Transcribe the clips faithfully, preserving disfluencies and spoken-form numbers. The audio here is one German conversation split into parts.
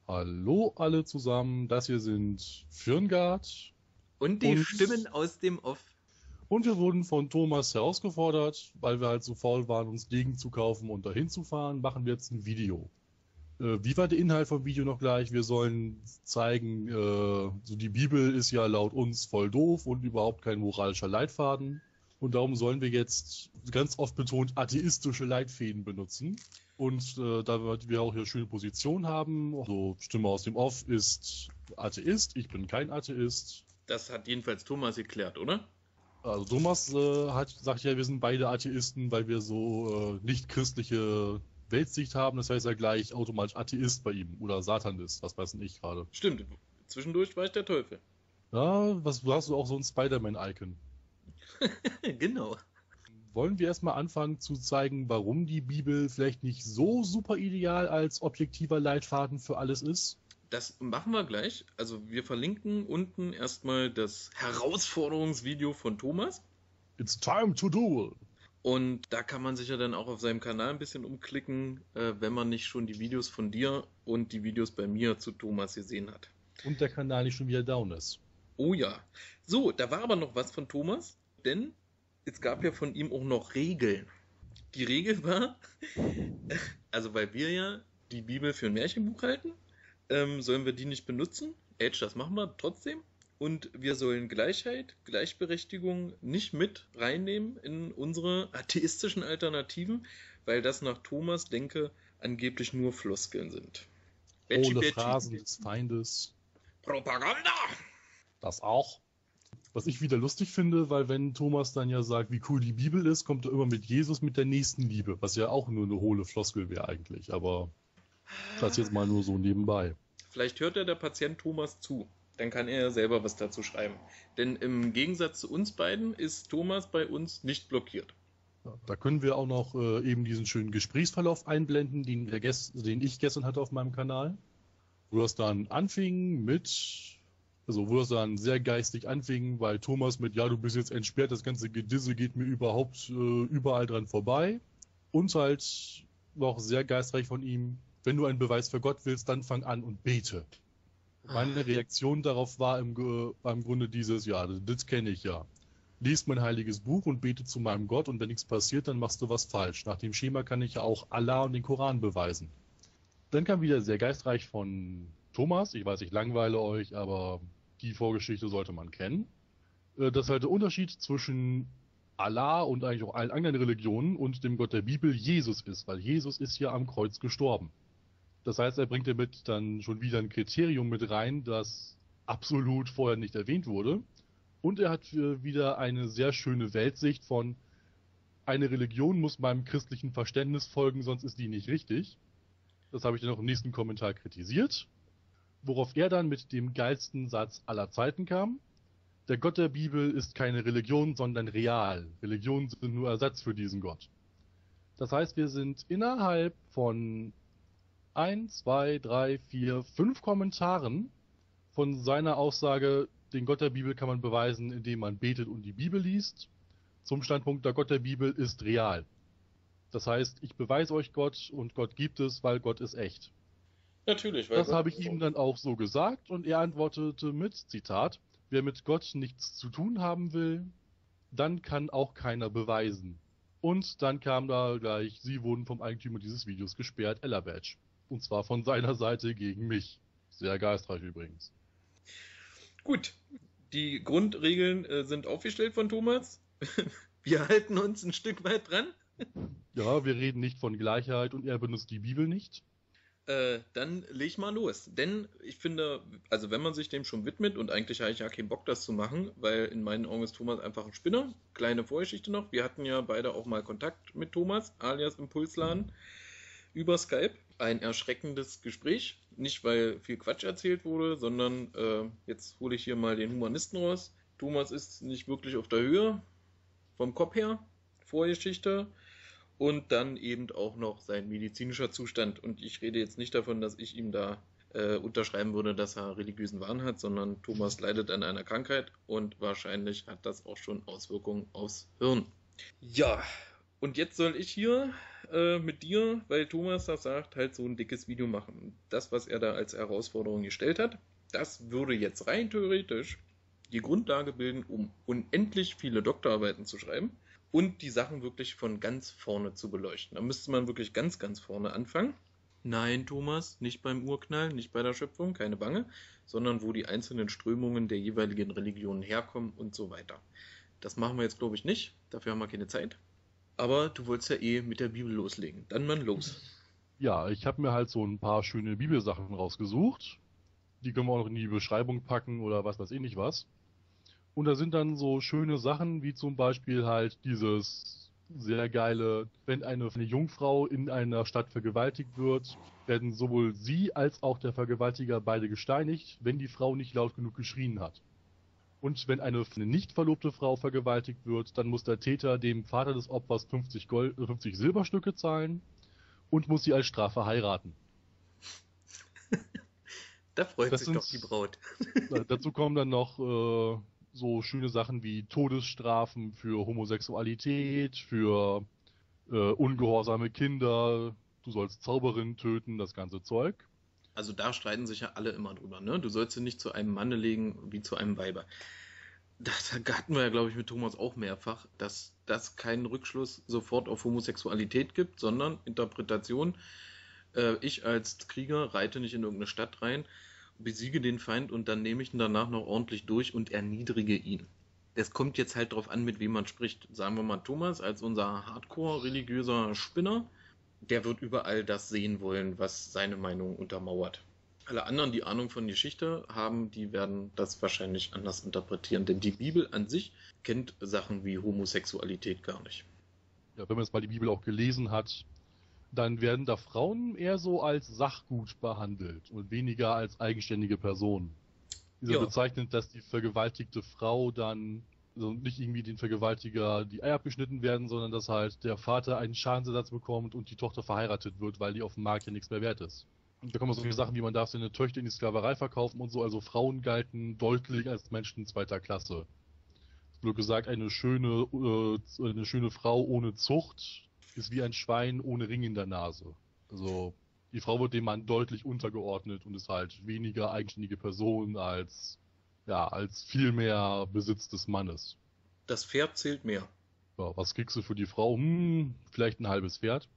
Hallo alle zusammen, das hier sind Firngard und die und, Stimmen aus dem Off. Und wir wurden von Thomas herausgefordert, weil wir halt so faul waren, uns Degen zu kaufen und dahin zu fahren, machen wir jetzt ein Video. Äh, wie war der Inhalt vom Video noch gleich? Wir sollen zeigen, äh, so die Bibel ist ja laut uns voll doof und überhaupt kein moralischer Leitfaden. Und darum sollen wir jetzt ganz oft betont atheistische Leitfäden benutzen. Und äh, da wir auch hier schöne Position haben, so Stimme aus dem Off ist Atheist, ich bin kein Atheist. Das hat jedenfalls Thomas geklärt, oder? Also Thomas äh, hat sagt ja, wir sind beide Atheisten, weil wir so äh, nicht christliche Weltsicht haben. Das heißt ja gleich automatisch Atheist bei ihm oder Satan ist, was weiß ich gerade. Stimmt, zwischendurch war ich der Teufel. Ja, was du hast du auch so ein Spider-Man-Icon. Genau. Wollen wir erstmal anfangen zu zeigen, warum die Bibel vielleicht nicht so super ideal als objektiver Leitfaden für alles ist? Das machen wir gleich. Also wir verlinken unten erstmal das Herausforderungsvideo von Thomas. It's time to duel. Und da kann man sich ja dann auch auf seinem Kanal ein bisschen umklicken, äh, wenn man nicht schon die Videos von dir und die Videos bei mir zu Thomas gesehen hat. Und der Kanal nicht schon wieder down ist. Oh ja. So, da war aber noch was von Thomas, denn es gab ja von ihm auch noch Regeln. Die Regel war, also weil wir ja die Bibel für ein Märchenbuch halten, ähm, sollen wir die nicht benutzen. Edge, das machen wir trotzdem. Und wir sollen Gleichheit, Gleichberechtigung nicht mit reinnehmen in unsere atheistischen Alternativen, weil das nach Thomas Denke angeblich nur Floskeln sind. Hohle Phrasen des Feindes. Propaganda! Das auch. Was ich wieder lustig finde, weil wenn Thomas dann ja sagt, wie cool die Bibel ist, kommt er immer mit Jesus mit der Nächstenliebe, was ja auch nur eine hohle Floskel wäre eigentlich, aber das jetzt mal nur so nebenbei. Vielleicht hört ja der Patient Thomas zu, dann kann er ja selber was dazu schreiben. Denn im Gegensatz zu uns beiden ist Thomas bei uns nicht blockiert. Ja, da können wir auch noch äh, eben diesen schönen Gesprächsverlauf einblenden, den, wir gest- den ich gestern hatte auf meinem Kanal, wo das dann anfing mit... Also wo es dann sehr geistig anfing, weil Thomas mit, ja, du bist jetzt entsperrt, das ganze Gedisse geht mir überhaupt äh, überall dran vorbei. Und halt noch sehr geistreich von ihm, wenn du einen Beweis für Gott willst, dann fang an und bete. Meine Reaktion darauf war im, äh, im Grunde dieses, ja, das kenne ich ja. Lies mein heiliges Buch und bete zu meinem Gott und wenn nichts passiert, dann machst du was falsch. Nach dem Schema kann ich ja auch Allah und den Koran beweisen. Dann kam wieder sehr geistreich von Thomas, ich weiß, ich langweile euch, aber... Die Vorgeschichte sollte man kennen. Dass halt der Unterschied zwischen Allah und eigentlich auch allen anderen Religionen und dem Gott der Bibel Jesus ist, weil Jesus ist ja am Kreuz gestorben. Das heißt, er bringt damit dann schon wieder ein Kriterium mit rein, das absolut vorher nicht erwähnt wurde. Und er hat wieder eine sehr schöne Weltsicht von, eine Religion muss meinem christlichen Verständnis folgen, sonst ist die nicht richtig. Das habe ich dann auch im nächsten Kommentar kritisiert. Worauf er dann mit dem geilsten Satz aller Zeiten kam. Der Gott der Bibel ist keine Religion, sondern real. Religionen sind nur Ersatz für diesen Gott. Das heißt, wir sind innerhalb von eins, zwei, drei, vier, fünf Kommentaren von seiner Aussage, den Gott der Bibel kann man beweisen, indem man betet und die Bibel liest, zum Standpunkt, der Gott der Bibel ist real. Das heißt, ich beweise euch Gott und Gott gibt es, weil Gott ist echt. Natürlich, weil das habe ich ihm dann auch so gesagt und er antwortete mit, Zitat, wer mit Gott nichts zu tun haben will, dann kann auch keiner beweisen. Und dann kam da gleich, sie wurden vom Eigentümer dieses Videos gesperrt, Ella Badge. Und zwar von seiner Seite gegen mich. Sehr geistreich übrigens. Gut, die Grundregeln äh, sind aufgestellt von Thomas. Wir halten uns ein Stück weit dran. Ja, wir reden nicht von Gleichheit und er benutzt die Bibel nicht. Äh, dann leg mal los. Denn ich finde, also wenn man sich dem schon widmet, und eigentlich habe ich ja keinen Bock, das zu machen, weil in meinen Augen ist Thomas einfach ein Spinner. Kleine Vorgeschichte noch. Wir hatten ja beide auch mal Kontakt mit Thomas, alias Impulsladen, über Skype. Ein erschreckendes Gespräch. Nicht, weil viel Quatsch erzählt wurde, sondern äh, jetzt hole ich hier mal den Humanisten raus. Thomas ist nicht wirklich auf der Höhe, vom Kopf her, Vorgeschichte. Und dann eben auch noch sein medizinischer Zustand. Und ich rede jetzt nicht davon, dass ich ihm da äh, unterschreiben würde, dass er religiösen Wahn hat, sondern Thomas leidet an einer Krankheit und wahrscheinlich hat das auch schon Auswirkungen aufs Hirn. Ja, Und jetzt soll ich hier äh, mit dir, weil Thomas das sagt, halt so ein dickes Video machen. Das, was er da als Herausforderung gestellt hat, das würde jetzt rein theoretisch die Grundlage bilden, um unendlich viele Doktorarbeiten zu schreiben und die Sachen wirklich von ganz vorne zu beleuchten. Da müsste man wirklich ganz, ganz vorne anfangen. Nein, Thomas, nicht beim Urknall, nicht bei der Schöpfung, keine Bange, sondern wo die einzelnen Strömungen der jeweiligen Religionen herkommen und so weiter. Das machen wir jetzt, glaube ich, nicht. Dafür haben wir keine Zeit. Aber du wolltest ja eh mit der Bibel loslegen. Dann mal los. Ja, ich habe mir halt so ein paar schöne Bibelsachen rausgesucht. Die können wir auch noch in die Beschreibung packen oder was weiß ich nicht was. Und da sind dann so schöne Sachen wie zum Beispiel halt dieses sehr geile, wenn eine, eine Jungfrau in einer Stadt vergewaltigt wird, werden sowohl sie als auch der Vergewaltiger beide gesteinigt, wenn die Frau nicht laut genug geschrien hat. Und wenn eine, eine nicht verlobte Frau vergewaltigt wird, dann muss der Täter dem Vater des Opfers fünfzig, Gold, fünfzig Silberstücke zahlen und muss sie als Strafe heiraten. Da freut Das sich sind, doch die Braut. Dazu kommen dann noch äh, so schöne Sachen wie Todesstrafen für Homosexualität, für äh, ungehorsame Kinder, du sollst Zauberinnen töten, das ganze Zeug. Also da streiten sich ja alle immer drüber, ne? Du sollst sie nicht zu einem Manne legen wie zu einem Weiber. Das hatten wir ja, glaube ich, mit Thomas auch mehrfach, dass das keinen Rückschluss sofort auf Homosexualität gibt, sondern Interpretation. Äh, ich als Krieger reite nicht in irgendeine Stadt rein, besiege den Feind und dann nehme ich ihn danach noch ordentlich durch und erniedrige ihn. Es kommt jetzt halt drauf an, mit wem man spricht. Sagen wir mal Thomas als unser Hardcore-religiöser Spinner, der wird überall das sehen wollen, was seine Meinung untermauert. Alle anderen, die Ahnung von Geschichte haben, die werden das wahrscheinlich anders interpretieren, denn die Bibel an sich kennt Sachen wie Homosexualität gar nicht. Ja, wenn man jetzt mal die Bibel auch gelesen hat, dann werden da Frauen eher so als Sachgut behandelt und weniger als eigenständige Personen. Dieser Ja. bezeichnet, dass die vergewaltigte Frau dann, also nicht irgendwie den Vergewaltiger die Eier abgeschnitten werden, sondern dass halt der Vater einen Schadensersatz bekommt und die Tochter verheiratet wird, weil die auf dem Markt ja nichts mehr wert ist. Und da kommen solche Sachen wie, man darf seine Töchter in die Sklaverei verkaufen und so, also Frauen galten deutlich als Menschen zweiter Klasse. Es wurde gesagt, eine schöne, äh, eine schöne Frau ohne Zucht ist wie ein Schwein ohne Ring in der Nase. Also die Frau wird dem Mann deutlich untergeordnet und ist halt weniger eigenständige Person als, ja, als viel mehr Besitz des Mannes. Das Pferd zählt mehr. Ja, was kriegst du für die Frau? Hm, vielleicht ein halbes Pferd.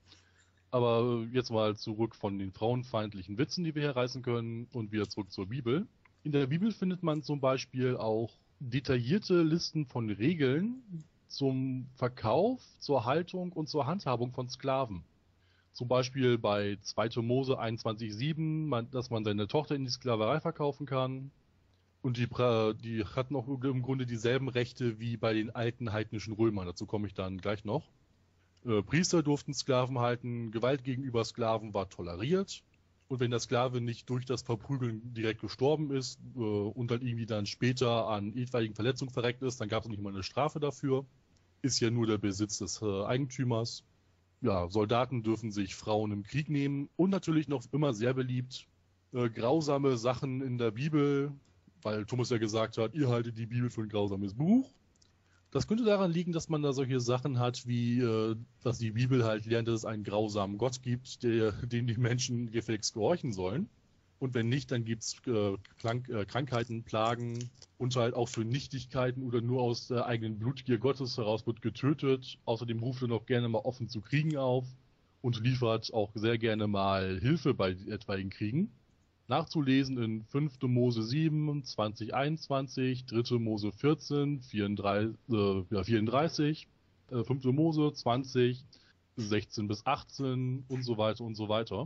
Aber jetzt mal zurück von den frauenfeindlichen Witzen, die wir hier reißen können, und wieder zurück zur Bibel. In der Bibel findet man zum Beispiel auch detaillierte Listen von Regeln zum Verkauf, zur Haltung und zur Handhabung von Sklaven. Zum Beispiel bei zweiter Mose einundzwanzig sieben, man, dass man seine Tochter in die Sklaverei verkaufen kann. Und die, die hatten auch im Grunde dieselben Rechte wie bei den alten heidnischen Römern. Dazu komme ich dann gleich noch. Äh, Priester durften Sklaven halten, Gewalt gegenüber Sklaven war toleriert. Und wenn der Sklave nicht durch das Verprügeln direkt gestorben ist äh, und dann irgendwie dann später an etwaigen Verletzungen verreckt ist, dann gab es nicht mal eine Strafe dafür. Ist ja nur der Besitz des äh, Eigentümers. Ja, Soldaten dürfen sich Frauen im Krieg nehmen und natürlich noch immer sehr beliebt äh, grausame Sachen in der Bibel, weil Thomas ja gesagt hat, ihr haltet die Bibel für ein grausames Buch. Das könnte daran liegen, dass man da solche Sachen hat, wie äh, dass die Bibel halt lernt, dass es einen grausamen Gott gibt, der, dem die Menschen gefälligst gehorchen sollen. Und wenn nicht, dann gibt es äh, äh, Krankheiten, Plagen und halt auch für Nichtigkeiten oder nur aus der eigenen Blutgier Gottes heraus wird getötet. Außerdem ruft er noch gerne mal offen zu Kriegen auf und liefert auch sehr gerne mal Hilfe bei etwaigen Kriegen. Nachzulesen in fünfter Mose sieben, zwanzig einundzwanzig, dritter Mose vierzehn, vierunddreißig, äh, ja, vierunddreißig, äh, fünfter Mose zwanzig, sechzehn bis achtzehn und so weiter und so weiter.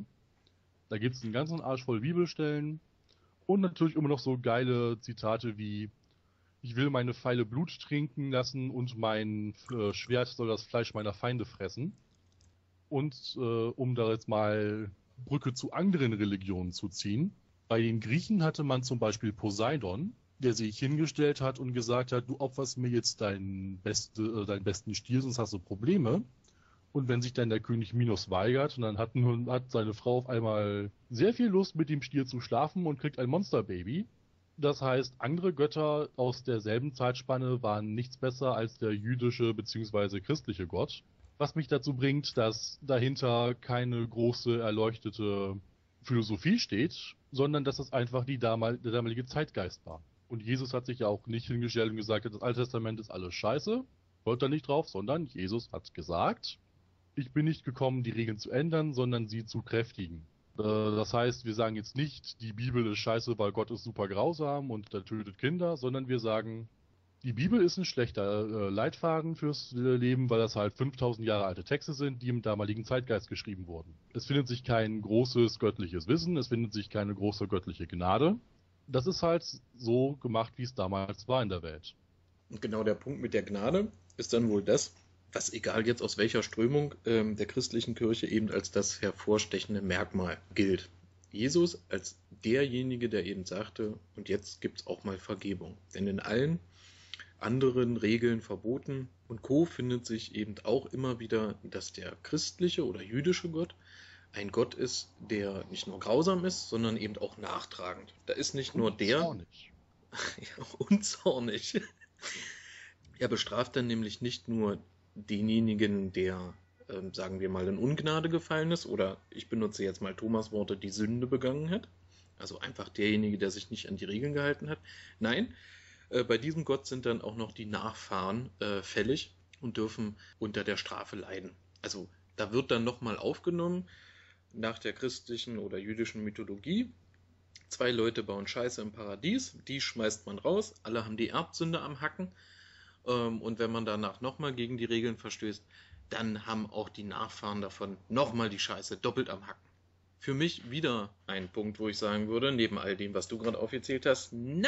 Da gibt es einen ganzen Arsch voll Bibelstellen und natürlich immer noch so geile Zitate wie: Ich will meine Pfeile Blut trinken lassen und mein äh, Schwert soll das Fleisch meiner Feinde fressen. Und äh, um da jetzt mal Brücke zu anderen Religionen zu ziehen. Bei den Griechen hatte man zum Beispiel Poseidon, der sich hingestellt hat und gesagt hat, du opferst mir jetzt deinen, beste, äh, deinen besten Stier, sonst hast du Probleme. Und wenn sich dann der König Minos weigert, dann hat, hat seine Frau auf einmal sehr viel Lust, mit dem Stier zu schlafen und kriegt ein Monsterbaby. Das heißt, andere Götter aus derselben Zeitspanne waren nichts besser als der jüdische bzw. christliche Gott. Was mich dazu bringt, dass dahinter keine große erleuchtete Philosophie steht, sondern dass es einfach die damal der damalige Zeitgeist war. Und Jesus hat sich ja auch nicht hingestellt und gesagt, das Alte Testament ist alles scheiße, hört da nicht drauf, sondern Jesus hat gesagt, ich bin nicht gekommen, die Regeln zu ändern, sondern sie zu kräftigen. Äh, Das heißt, wir sagen jetzt nicht, die Bibel ist scheiße, weil Gott ist super grausam und er tötet Kinder, sondern wir sagen, die Bibel ist ein schlechter äh, Leitfaden fürs äh, Leben, weil das halt fünftausend Jahre alte Texte sind, die im damaligen Zeitgeist geschrieben wurden. Es findet sich kein großes göttliches Wissen, es findet sich keine große göttliche Gnade. Das ist halt so gemacht, wie es damals war in der Welt. Und genau der Punkt mit der Gnade ist dann wohl das, was egal jetzt aus welcher Strömung ähm, der christlichen Kirche eben als das hervorstechende Merkmal gilt. Jesus als derjenige, der eben sagte, und jetzt gibt es auch mal Vergebung. Denn in allen anderen Regeln, Verboten und Co. findet sich eben auch immer wieder, dass der christliche oder jüdische Gott ein Gott ist, der nicht nur grausam ist, sondern eben auch nachtragend. Da ist nicht nur der... Zornig. Ja, unzornig. Er bestraft dann nämlich nicht nur denjenigen, der, ähm, sagen wir mal, in Ungnade gefallen ist, oder ich benutze jetzt mal Thomas Worte, die Sünde begangen hat. Also einfach derjenige, der sich nicht an die Regeln gehalten hat. Nein, äh, bei diesem Gott sind dann auch noch die Nachfahren äh, fällig und dürfen unter der Strafe leiden. Also da wird dann nochmal aufgenommen, nach der christlichen oder jüdischen Mythologie, zwei Leute bauen Scheiße im Paradies, die schmeißt man raus, alle haben die Erbsünde am Hacken, ähm, und wenn man danach nochmal gegen die Regeln verstößt, dann haben auch die Nachfahren davon nochmal die Scheiße doppelt am Hacken. Für mich wieder ein Punkt, wo ich sagen würde, neben all dem, was du gerade aufgezählt hast, na,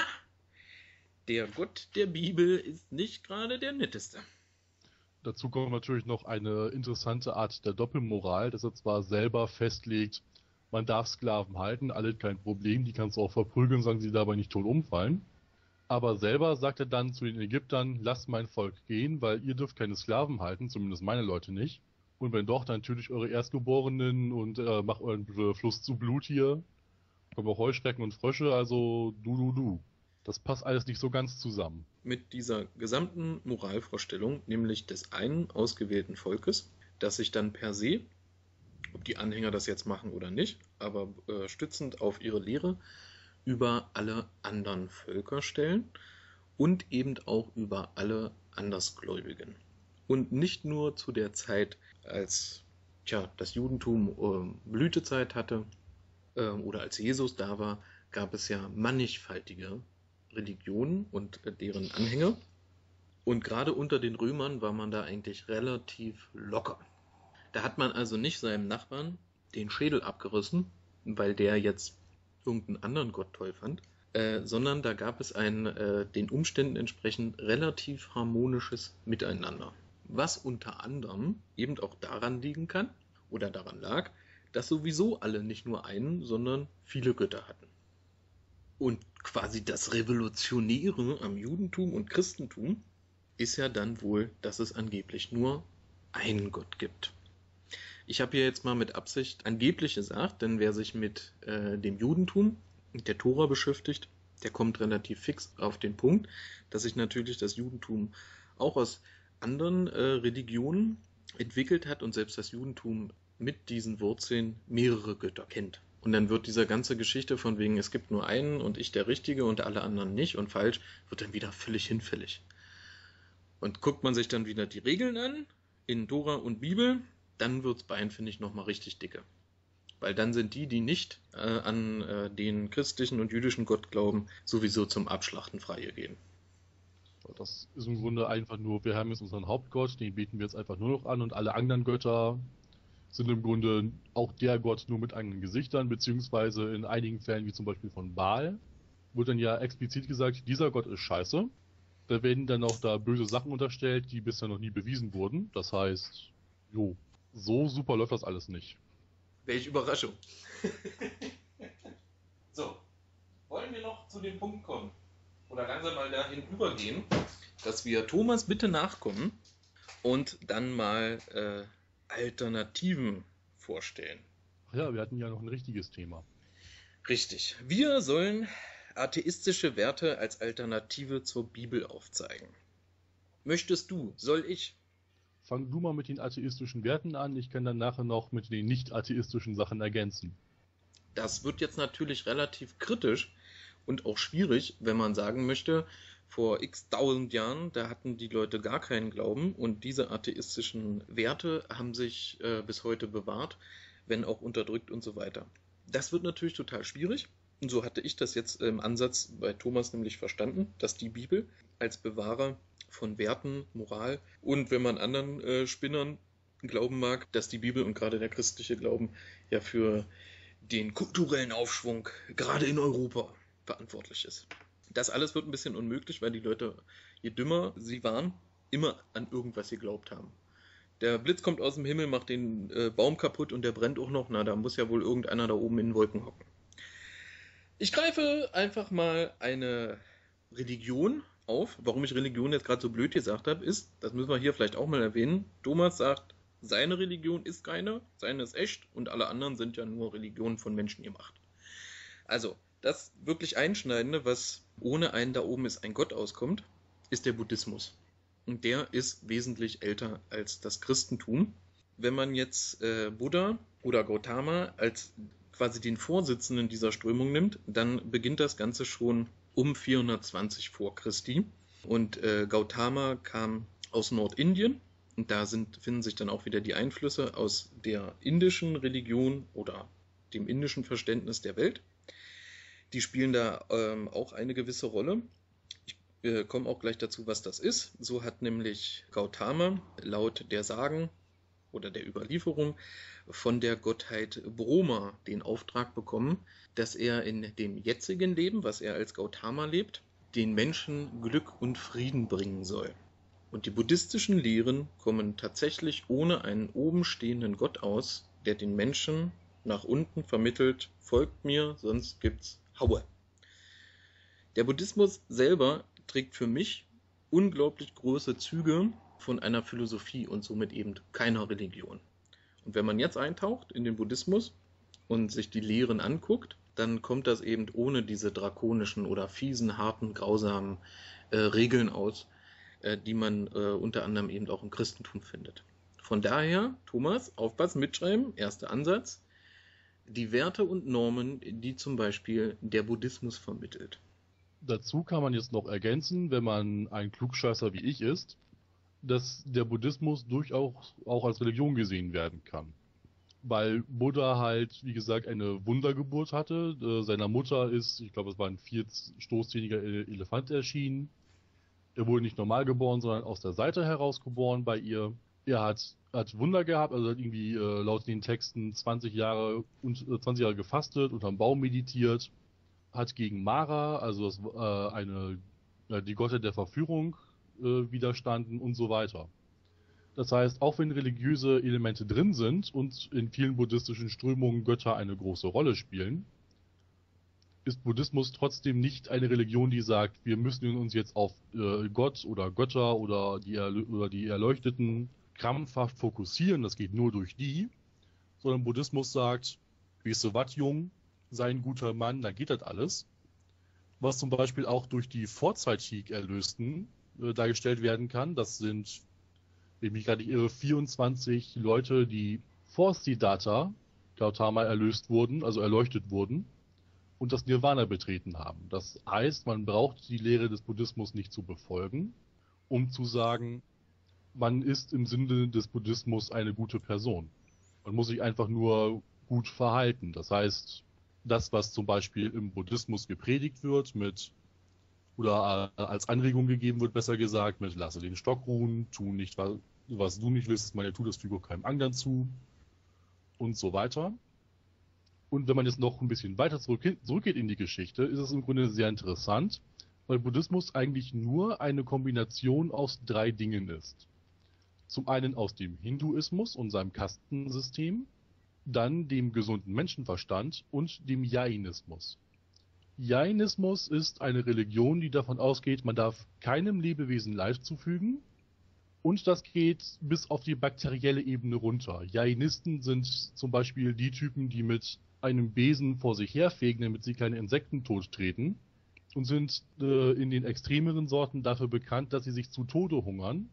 der Gott der Bibel ist nicht gerade der netteste. Dazu kommt natürlich noch eine interessante Art der Doppelmoral, dass er zwar selber festlegt, man darf Sklaven halten, alles kein Problem, die kannst du auch verprügeln, sagen sie dabei nicht tot umfallen. Aber selber sagt er dann zu den Ägyptern, lasst mein Volk gehen, weil ihr dürft keine Sklaven halten, zumindest meine Leute nicht. Und wenn doch, dann töte ich eure Erstgeborenen und äh, mach euren äh, Fluss zu Blut hier. Kommen auch Heuschrecken und Frösche, also du, du, du. Das passt alles nicht so ganz zusammen. Mit dieser gesamten Moralvorstellung, nämlich des einen ausgewählten Volkes, das sich dann per se, ob die Anhänger das jetzt machen oder nicht, aber äh, stützend auf ihre Lehre, über alle anderen Völker stellen und eben auch über alle Andersgläubigen. Und nicht nur zu der Zeit, als tja, das Judentum äh, Blütezeit hatte äh, oder als Jesus da war, gab es ja mannigfaltige Religionen und äh, deren Anhänger. Und gerade unter den Römern war man da eigentlich relativ locker. Da hat man also nicht seinem Nachbarn den Schädel abgerissen, weil der jetzt irgendeinen anderen Gott toll fand, äh, sondern da gab es ein äh, den Umständen entsprechend relativ harmonisches Miteinander. Was unter anderem eben auch daran liegen kann oder daran lag, dass sowieso alle nicht nur einen, sondern viele Götter hatten. Und quasi das Revolutionäre am Judentum und Christentum ist ja dann wohl, dass es angeblich nur einen Gott gibt. Ich habe hier jetzt mal mit Absicht angeblich gesagt, denn wer sich mit äh, dem Judentum und der Tora beschäftigt, der kommt relativ fix auf den Punkt, dass sich natürlich das Judentum auch aus anderen äh, Religionen entwickelt hat und selbst das Judentum mit diesen Wurzeln mehrere Götter kennt. Und dann wird diese ganze Geschichte von wegen, es gibt nur einen und ich der Richtige und alle anderen nicht und falsch, wird dann wieder völlig hinfällig. Und guckt man sich dann wieder die Regeln an, in Tora und Bibel, dann wird's Bein, finde ich, nochmal richtig dicke. Weil dann sind die, die nicht äh, an äh, den christlichen und jüdischen Gott glauben, sowieso zum Abschlachten freigegeben. Das ist im Grunde einfach nur, wir haben jetzt unseren Hauptgott, den beten wir jetzt einfach nur noch an und alle anderen Götter sind im Grunde auch der Gott nur mit eigenen Gesichtern, beziehungsweise in einigen Fällen, wie zum Beispiel von Baal, wird dann ja explizit gesagt, dieser Gott ist scheiße. Da werden dann auch da böse Sachen unterstellt, die bisher noch nie bewiesen wurden. Das heißt, jo, so super läuft das alles nicht. Welche Überraschung. So, wollen wir noch zu dem Punkt kommen? Oder langsam mal dahin übergehen, dass wir Thomas bitte nachkommen und dann mal äh, Alternativen vorstellen. Ach ja, wir hatten ja noch ein richtiges Thema. Richtig. Wir sollen atheistische Werte als Alternative zur Bibel aufzeigen. Möchtest du? Soll ich? fang du mal mit den atheistischen Werten an, ich kann dann nachher noch mit den nicht-atheistischen Sachen ergänzen. Das wird jetzt natürlich relativ kritisch und auch schwierig, wenn man sagen möchte, vor x tausend Jahren, da hatten die Leute gar keinen Glauben und diese atheistischen Werte haben sich äh, bis heute bewahrt, wenn auch unterdrückt und so weiter. Das wird natürlich total schwierig. Und so hatte ich das jetzt im Ansatz bei Thomas nämlich verstanden, dass die Bibel als Bewahrer von Werten, Moral und wenn man anderen äh, Spinnern glauben mag, dass die Bibel und gerade der christliche Glauben ja für den kulturellen Aufschwung gerade in Europa verantwortlich ist. Das alles wird ein bisschen unmöglich, weil die Leute, je dümmer sie waren, immer an irgendwas geglaubt haben. Der Blitz kommt aus dem Himmel, macht den äh, Baum kaputt und der brennt auch noch. Na, da muss ja wohl irgendeiner da oben in den Wolken hocken. Ich greife einfach mal eine Religion auf. Warum ich Religion jetzt gerade so blöd gesagt habe, ist, das müssen wir hier vielleicht auch mal erwähnen, Thomas sagt, seine Religion ist keine, seine ist echt und alle anderen sind ja nur Religionen von Menschen gemacht. Also, das wirklich Einschneidende, was ohne einen da oben ist ein Gott auskommt, ist der Buddhismus. Und der ist wesentlich älter als das Christentum. Wenn man jetzt äh, Buddha oder Gautama als quasi den Vorsitzenden dieser Strömung nimmt, dann beginnt das Ganze schon um vierhundertzwanzig vor Christi. Und äh, Gautama kam aus Nordindien und da sind, finden sich dann auch wieder die Einflüsse aus der indischen Religion oder dem indischen Verständnis der Welt. Die spielen da ähm, auch eine gewisse Rolle. Ich äh, komme auch gleich dazu, was das ist. So hat nämlich Gautama laut der Sagen oder der Überlieferung von der Gottheit Brahma den Auftrag bekommen, dass er in dem jetzigen Leben, was er als Gautama lebt, den Menschen Glück und Frieden bringen soll. Und die buddhistischen Lehren kommen tatsächlich ohne einen oben stehenden Gott aus, der den Menschen nach unten vermittelt, folgt mir, sonst gibt's Haue. Der Buddhismus selber trägt für mich unglaublich große Züge von einer Philosophie und somit eben keiner Religion. Und wenn man jetzt eintaucht in den Buddhismus und sich die Lehren anguckt, dann kommt das eben ohne diese drakonischen oder fiesen, harten, grausamen äh, Regeln aus, äh, die man äh, unter anderem eben auch im Christentum findet. Von daher, Thomas, aufpassen, mitschreiben, erster Ansatz, die Werte und Normen, die zum Beispiel der Buddhismus vermittelt. Dazu kann man jetzt noch ergänzen, wenn man ein Klugscheißer wie ich ist, dass der Buddhismus durchaus auch als Religion gesehen werden kann. Weil Buddha halt, wie gesagt, eine Wundergeburt hatte. Äh, seiner Mutter ist, ich glaube, es war ein vierstoßzähniger Elefant erschienen. Er wurde nicht normal geboren, sondern aus der Seite heraus geboren bei ihr. Er hat, hat Wunder gehabt, also hat irgendwie äh, laut den Texten zwanzig Jahre, und, äh, zwanzig Jahre gefastet, unterm Baum meditiert, hat gegen Mara, also das, äh, eine, äh, die Gottheit der Verführung, äh, widerstanden und so weiter. Das heißt, auch wenn religiöse Elemente drin sind und in vielen buddhistischen Strömungen Götter eine große Rolle spielen, ist Buddhismus trotzdem nicht eine Religion, die sagt, wir müssen uns jetzt auf äh, Gott oder Götter oder die, oder die Erleuchteten krampfhaft fokussieren, das geht nur durch die, sondern Buddhismus sagt, weißt du was, Jung, sei ein guter Mann, dann geht das alles. Was zum Beispiel auch durch die Vorzeitig-Erlösten äh, dargestellt werden kann, das sind, wenn ich mich gerade nicht irre, vierundzwanzig Leute, die vor Siddhartha Gautama erlöst wurden, also erleuchtet wurden und das Nirvana betreten haben. Das heißt, man braucht die Lehre des Buddhismus nicht zu befolgen, um zu sagen, man ist im Sinne des Buddhismus eine gute Person. Man muss sich einfach nur gut verhalten. Das heißt, das, was zum Beispiel im Buddhismus gepredigt wird, mit oder als Anregung gegeben wird, besser gesagt, mit lasse den Stock ruhen, tu nicht, was du nicht willst, meine tu das füge keinem anderen zu und so weiter. Und wenn man jetzt noch ein bisschen weiter zurück, zurückgeht in die Geschichte, ist es im Grunde sehr interessant, weil Buddhismus eigentlich nur eine Kombination aus drei Dingen ist. Zum einen aus dem Hinduismus und seinem Kastensystem, dann dem gesunden Menschenverstand und dem Jainismus. Jainismus ist eine Religion, die davon ausgeht, man darf keinem Lebewesen Leid zufügen und das geht bis auf die bakterielle Ebene runter. Jainisten sind zum Beispiel die Typen, die mit einem Besen vor sich herfegen, damit sie keine Insekten tottreten und sind äh, in den extremeren Sorten dafür bekannt, dass sie sich zu Tode hungern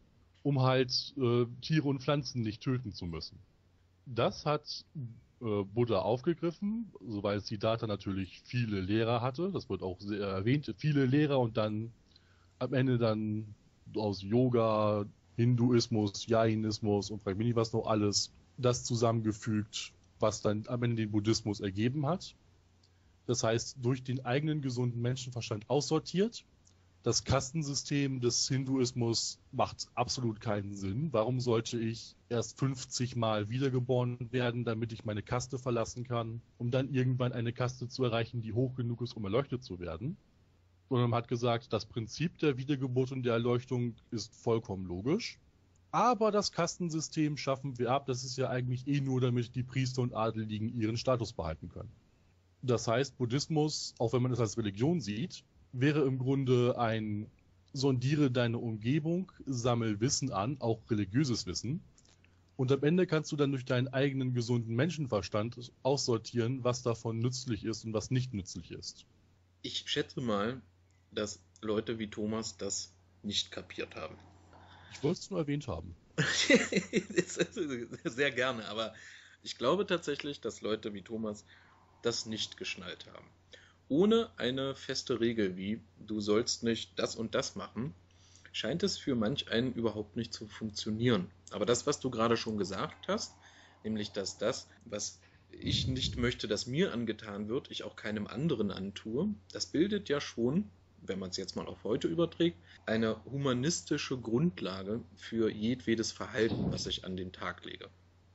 um halt äh, Tiere und Pflanzen nicht töten zu müssen. Das hat äh, Buddha aufgegriffen, so weil Siddhartha natürlich viele Lehrer hatte, das wird auch sehr erwähnt, viele Lehrer und dann am Ende dann aus Yoga, Hinduismus, Jainismus und frag mich nicht was noch alles, das zusammengefügt, was dann am Ende den Buddhismus ergeben hat. Das heißt, durch den eigenen gesunden Menschenverstand aussortiert. Das Kastensystem des Hinduismus macht absolut keinen Sinn. Warum sollte ich erst fünfzig Mal wiedergeboren werden, damit ich meine Kaste verlassen kann, um dann irgendwann eine Kaste zu erreichen, die hoch genug ist, um erleuchtet zu werden? Sondern man hat gesagt, das Prinzip der Wiedergeburt und der Erleuchtung ist vollkommen logisch. Aber das Kastensystem schaffen wir ab. Das ist ja eigentlich eh nur, damit die Priester und Adeligen ihren Status behalten können. Das heißt, Buddhismus, auch wenn man es als Religion sieht, wäre im Grunde ein sondiere deine Umgebung, sammel Wissen an, auch religiöses Wissen. Und am Ende kannst du dann durch deinen eigenen gesunden Menschenverstand aussortieren, was davon nützlich ist und was nicht nützlich ist. Ich schätze mal, dass Leute wie Thomas das nicht kapiert haben. Ich wollte es nur erwähnt haben. Sehr gerne, aber ich glaube tatsächlich, dass Leute wie Thomas das nicht geschnallt haben. Ohne eine feste Regel wie, du sollst nicht das und das machen, scheint es für manch einen überhaupt nicht zu funktionieren. Aber das, was du gerade schon gesagt hast, nämlich dass das, was ich nicht möchte, dass mir angetan wird, ich auch keinem anderen antue, das bildet ja schon, wenn man es jetzt mal auf heute überträgt, eine humanistische Grundlage für jedwedes Verhalten, was ich an den Tag lege.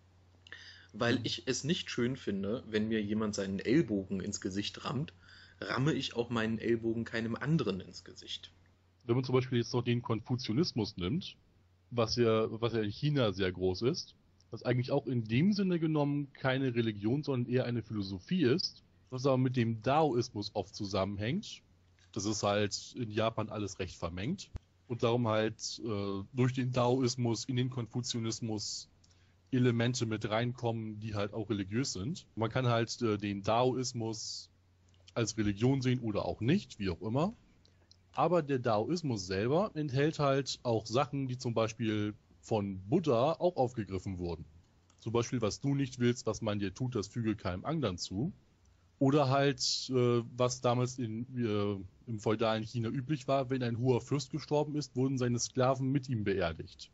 Weil ich es nicht schön finde, wenn mir jemand seinen Ellbogen ins Gesicht rammt, ramme ich auch meinen Ellbogen keinem anderen ins Gesicht. Wenn man zum Beispiel jetzt noch den Konfuzianismus nimmt, was ja, was ja in China sehr groß ist, was eigentlich auch in dem Sinne genommen keine Religion, sondern eher eine Philosophie ist, was aber mit dem Daoismus oft zusammenhängt. Das ist halt in Japan alles recht vermengt und darum halt äh, durch den Daoismus in den Konfuzianismus Elemente mit reinkommen, die halt auch religiös sind. Man kann halt äh, den Daoismus als Religion sehen oder auch nicht, wie auch immer. Aber der Daoismus selber enthält halt auch Sachen, die zum Beispiel von Buddha auch aufgegriffen wurden. Zum Beispiel, was du nicht willst, was man dir tut, das füge keinem anderen zu. Oder halt, äh, was damals in, äh, im feudalen China üblich war, wenn ein hoher Fürst gestorben ist, wurden seine Sklaven mit ihm beerdigt.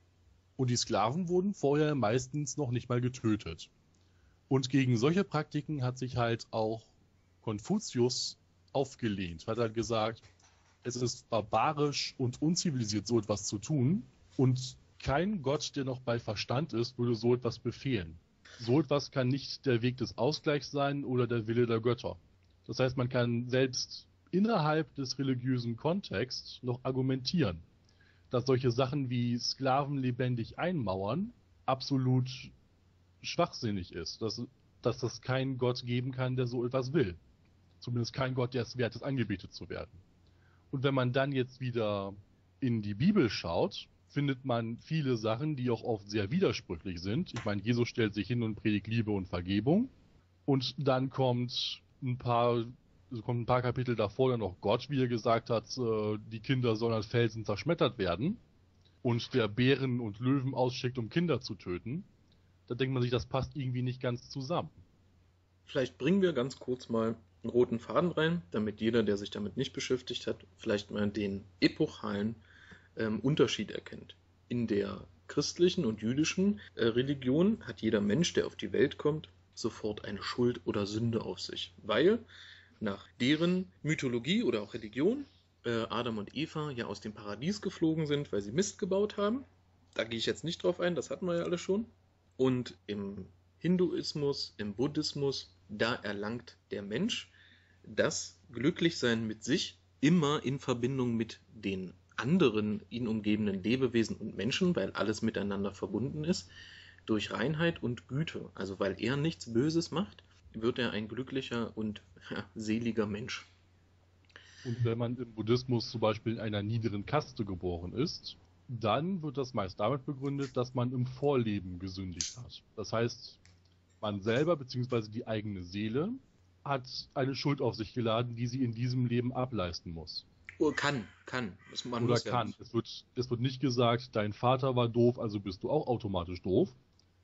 Und die Sklaven wurden vorher meistens noch nicht mal getötet. Und gegen solche Praktiken hat sich halt auch Konfuzius aufgelehnt, hat halt gesagt, es ist barbarisch und unzivilisiert, so etwas zu tun und kein Gott, der noch bei Verstand ist, würde so etwas befehlen. So etwas kann nicht der Weg des Ausgleichs sein oder der Wille der Götter. Das heißt, man kann selbst innerhalb des religiösen Kontexts noch argumentieren, dass solche Sachen wie Sklaven lebendig einmauern absolut schwachsinnig ist, dass, dass das keinen Gott geben kann, der so etwas will. Zumindest kein Gott, der es wert ist, angebetet zu werden. Und wenn man dann jetzt wieder in die Bibel schaut, findet man viele Sachen, die auch oft sehr widersprüchlich sind. Ich meine, Jesus stellt sich hin und predigt Liebe und Vergebung. Und dann kommt ein paar, kommt ein paar Kapitel davor dann noch Gott, wie er gesagt hat, die Kinder sollen als Felsen zerschmettert werden. Und der Bären und Löwen ausschickt, um Kinder zu töten. Da denkt man sich, das passt irgendwie nicht ganz zusammen. Vielleicht bringen wir ganz kurz mal einen roten Faden rein, damit jeder, der sich damit nicht beschäftigt hat, vielleicht mal den epochalen ähm, Unterschied erkennt. In der christlichen und jüdischen äh, Religion hat jeder Mensch, der auf die Welt kommt, sofort eine Schuld oder Sünde auf sich, weil nach deren Mythologie oder auch Religion äh, Adam und Eva ja aus dem Paradies geflogen sind, weil sie Mist gebaut haben. Da gehe ich jetzt nicht drauf ein, das hatten wir ja alle schon. Und im Hinduismus, im Buddhismus, da erlangt der Mensch das Glücklichsein mit sich immer in Verbindung mit den anderen ihn umgebenden Lebewesen und Menschen, weil alles miteinander verbunden ist, durch Reinheit und Güte. Also weil er nichts Böses macht, wird er ein glücklicher und ja, seliger Mensch. Und wenn man im Buddhismus zum Beispiel in einer niederen Kaste geboren ist, dann wird das meist damit begründet, dass man im Vorleben gesündigt hat. Das heißt, man selber bzw. die eigene Seele hat eine Schuld auf sich geladen, die sie in diesem Leben ableisten muss. Oh, kann, kann. Das, man Oder muss ja kann. nicht. Es wird, es wird nicht gesagt, dein Vater war doof, also bist du auch automatisch doof.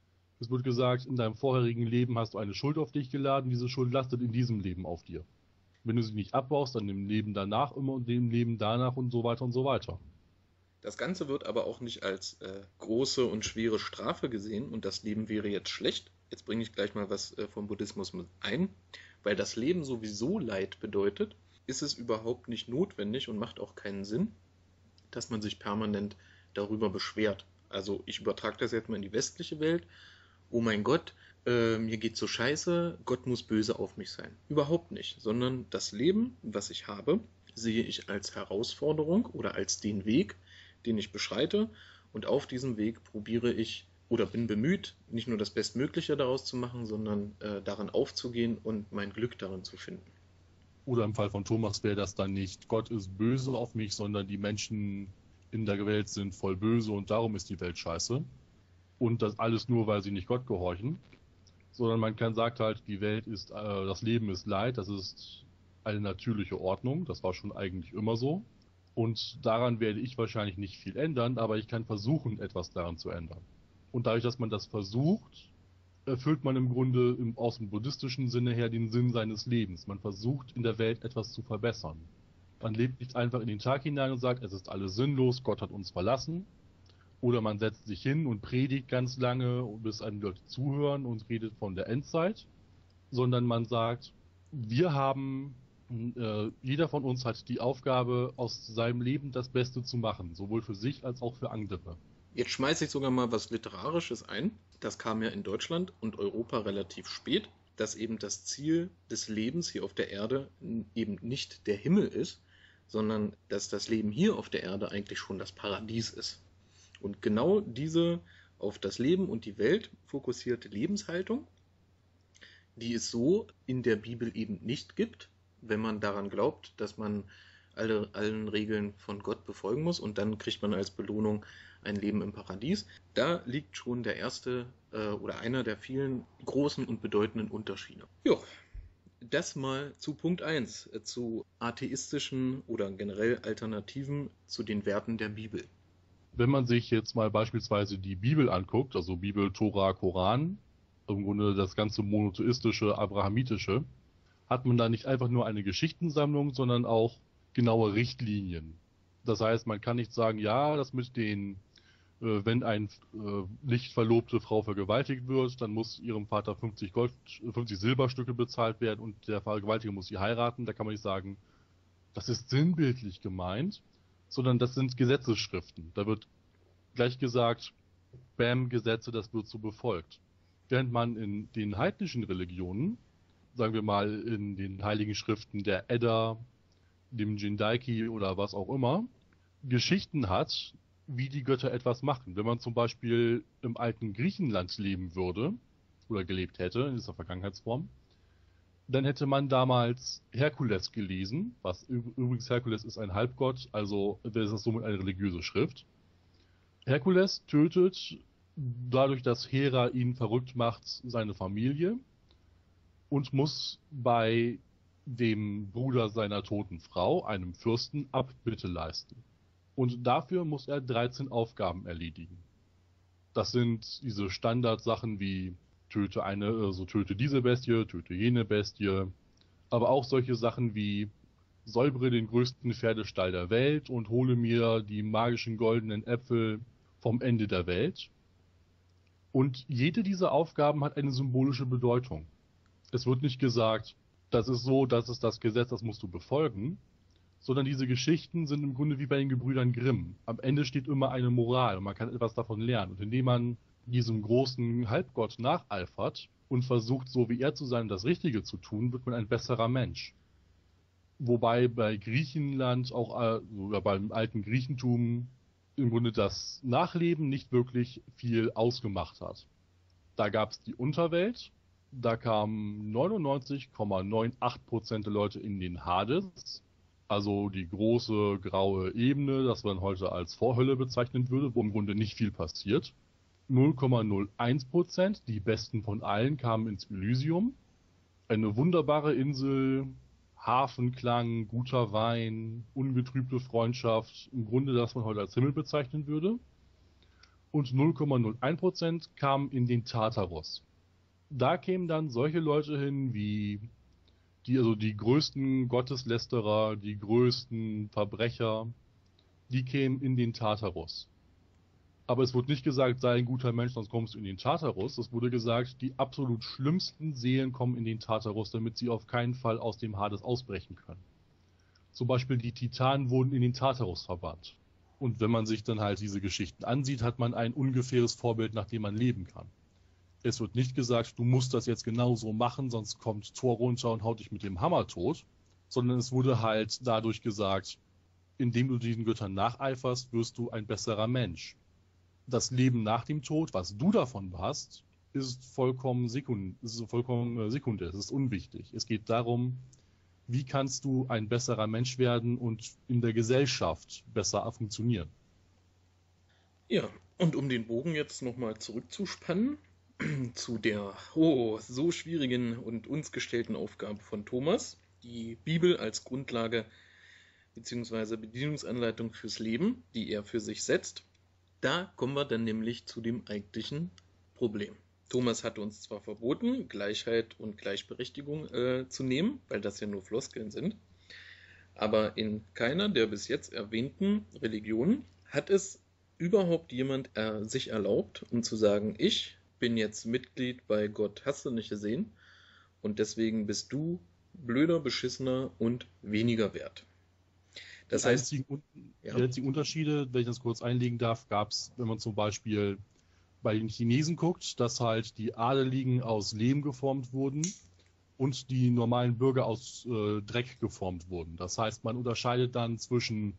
Es wird gesagt, in deinem vorherigen Leben hast du eine Schuld auf dich geladen, diese Schuld lastet in diesem Leben auf dir. Wenn du sie nicht abbaust, dann im Leben danach immer und im Leben danach und so weiter und so weiter. Das Ganze wird aber auch nicht als äh, große und schwere Strafe gesehen und das Leben wäre jetzt schlecht. Jetzt bringe ich gleich mal was äh, vom Buddhismus mit ein. Weil das Leben sowieso Leid bedeutet, ist es überhaupt nicht notwendig und macht auch keinen Sinn, dass man sich permanent darüber beschwert. Also ich übertrage das jetzt mal in die westliche Welt. Oh mein Gott, äh, mir geht's so scheiße, Gott muss böse auf mich sein. Überhaupt nicht, sondern das Leben, was ich habe, sehe ich als Herausforderung oder als den Weg, den ich beschreite. Und auf diesem Weg probiere ich oder bin bemüht, nicht nur das Bestmögliche daraus zu machen, sondern äh, daran aufzugehen und mein Glück darin zu finden. Oder im Fall von Thomas wäre das dann nicht, Gott ist böse auf mich, sondern die Menschen in der Welt sind voll böse und darum ist die Welt scheiße. Und das alles nur, weil sie nicht Gott gehorchen. Sondern man kann sagt halt, die Welt ist, äh, das Leben ist Leid, das ist eine natürliche Ordnung, das war schon eigentlich immer so. Und daran werde ich wahrscheinlich nicht viel ändern, aber ich kann versuchen, etwas daran zu ändern. Und dadurch, dass man das versucht, erfüllt man im Grunde im, aus dem buddhistischen Sinne her den Sinn seines Lebens. Man versucht in der Welt etwas zu verbessern. Man lebt nicht einfach in den Tag hinein und sagt, es ist alles sinnlos, Gott hat uns verlassen. Oder man setzt sich hin und predigt ganz lange, bis einem Leute zuhören und redet von der Endzeit. Sondern man sagt, wir haben, äh, jeder von uns hat die Aufgabe, aus seinem Leben das Beste zu machen. Sowohl für sich als auch für andere. Jetzt schmeiße ich sogar mal was Literarisches ein. Das kam ja in Deutschland und Europa relativ spät, dass eben das Ziel des Lebens hier auf der Erde eben nicht der Himmel ist, sondern dass das Leben hier auf der Erde eigentlich schon das Paradies ist. Und genau diese auf das Leben und die Welt fokussierte Lebenshaltung, die es so in der Bibel eben nicht gibt, wenn man daran glaubt, dass man alle, allen Regeln von Gott befolgen muss und dann kriegt man als Belohnung ein Leben im Paradies. Da liegt schon der erste äh, oder einer der vielen großen und bedeutenden Unterschiede. Jo, das mal zu Punkt eins, äh, zu atheistischen oder generell Alternativen zu den Werten der Bibel. Wenn man sich jetzt mal beispielsweise die Bibel anguckt, also Bibel, Tora, Koran, im Grunde das ganze monotheistische, abrahamitische, hat man da nicht einfach nur eine Geschichtensammlung, sondern auch genaue Richtlinien. Das heißt, man kann nicht sagen, ja, das mit den, äh, wenn eine äh, nicht verlobte Frau vergewaltigt wird, dann muss ihrem Vater fünfzig Gold, fünfzig Silberstücke bezahlt werden und der Vergewaltiger muss sie heiraten. Da kann man nicht sagen, das ist sinnbildlich gemeint, sondern das sind Gesetzesschriften. Da wird gleich gesagt, Bam, Gesetze, das wird so befolgt. Während man in den heidnischen Religionen, sagen wir mal in den heiligen Schriften der Edda, dem Jindaiki oder was auch immer, Geschichten hat, wie die Götter etwas machen. Wenn man zum Beispiel im alten Griechenland leben würde, oder gelebt hätte, in dieser Vergangenheitsform, dann hätte man damals Herkules gelesen, was übrigens Herkules ist ein Halbgott, also das ist somit eine religiöse Schrift. Herkules tötet, dadurch, dass Hera ihn verrückt macht, seine Familie und muss bei dem Bruder seiner toten Frau, einem Fürsten, Abbitte leisten. Und dafür muss er dreizehn Aufgaben erledigen. Das sind diese Standardsachen wie töte eine, also töte diese Bestie, töte jene Bestie, aber auch solche Sachen wie säubere den größten Pferdestall der Welt und hole mir die magischen goldenen Äpfel vom Ende der Welt. Und jede dieser Aufgaben hat eine symbolische Bedeutung. Es wird nicht gesagt, das ist so, das ist das Gesetz, das musst du befolgen, sondern diese Geschichten sind im Grunde wie bei den Gebrüdern Grimm. Am Ende steht immer eine Moral und man kann etwas davon lernen. Und indem man diesem großen Halbgott nacheifert und versucht, so wie er zu sein, das Richtige zu tun, wird man ein besserer Mensch. Wobei bei Griechenland, auch äh, sogar beim alten Griechentum, im Grunde das Nachleben nicht wirklich viel ausgemacht hat. Da gab es die Unterwelt, da kamen neunundneunzig Komma achtzig Prozent der Leute in den Hades, also die große graue Ebene, das man heute als Vorhölle bezeichnen würde, wo im Grunde nicht viel passiert. null Komma null eins Prozent, die besten von allen, kamen ins Elysium, eine wunderbare Insel, Hafenklang, guter Wein, ungetrübte Freundschaft, im Grunde das man heute als Himmel bezeichnen würde. Und null Komma null eins Prozent kamen in den Tartarus. Da kämen dann solche Leute hin wie die, also die größten Gotteslästerer, die größten Verbrecher, die kämen in den Tartarus. Aber es wurde nicht gesagt, sei ein guter Mensch, sonst kommst du in den Tartarus. Es wurde gesagt, die absolut schlimmsten Seelen kommen in den Tartarus, damit sie auf keinen Fall aus dem Hades ausbrechen können. Zum Beispiel die Titanen wurden in den Tartarus verbannt. Und wenn man sich dann halt diese Geschichten ansieht, hat man ein ungefähres Vorbild, nach dem man leben kann. Es wird nicht gesagt, du musst das jetzt genauso machen, sonst kommt Thor runter und haut dich mit dem Hammer tot, sondern es wurde halt dadurch gesagt, indem du diesen Göttern nacheiferst, wirst du ein besserer Mensch. Das Leben nach dem Tod, was du davon hast, ist vollkommen, sekund, ist vollkommen äh, sekundär, es ist unwichtig. Es geht darum, wie kannst du ein besserer Mensch werden und in der Gesellschaft besser funktionieren. Ja, und um den Bogen jetzt nochmal zurückzuspannen, zu der oh, so schwierigen und uns gestellten Aufgabe von Thomas, die Bibel als Grundlage bzw. Bedienungsanleitung fürs Leben, die er für sich setzt. Da kommen wir dann nämlich zu dem eigentlichen Problem. Thomas hatte uns zwar verboten, Gleichheit und Gleichberechtigung äh, zu nehmen, weil das ja nur Floskeln sind, aber in keiner der bis jetzt erwähnten Religionen hat es überhaupt jemand äh, sich erlaubt, um zu sagen, ich bin jetzt Mitglied bei Gott, hast du nicht gesehen, und deswegen bist du blöder, beschissener und weniger wert. Das die, heißt, einzigen, ja. die einzigen Unterschiede, wenn ich das kurz einlegen darf, gab es, wenn man zum Beispiel bei den Chinesen guckt, dass halt die Adeligen aus Lehm geformt wurden und die normalen Bürger aus äh, Dreck geformt wurden. Das heißt, man unterscheidet dann zwischen,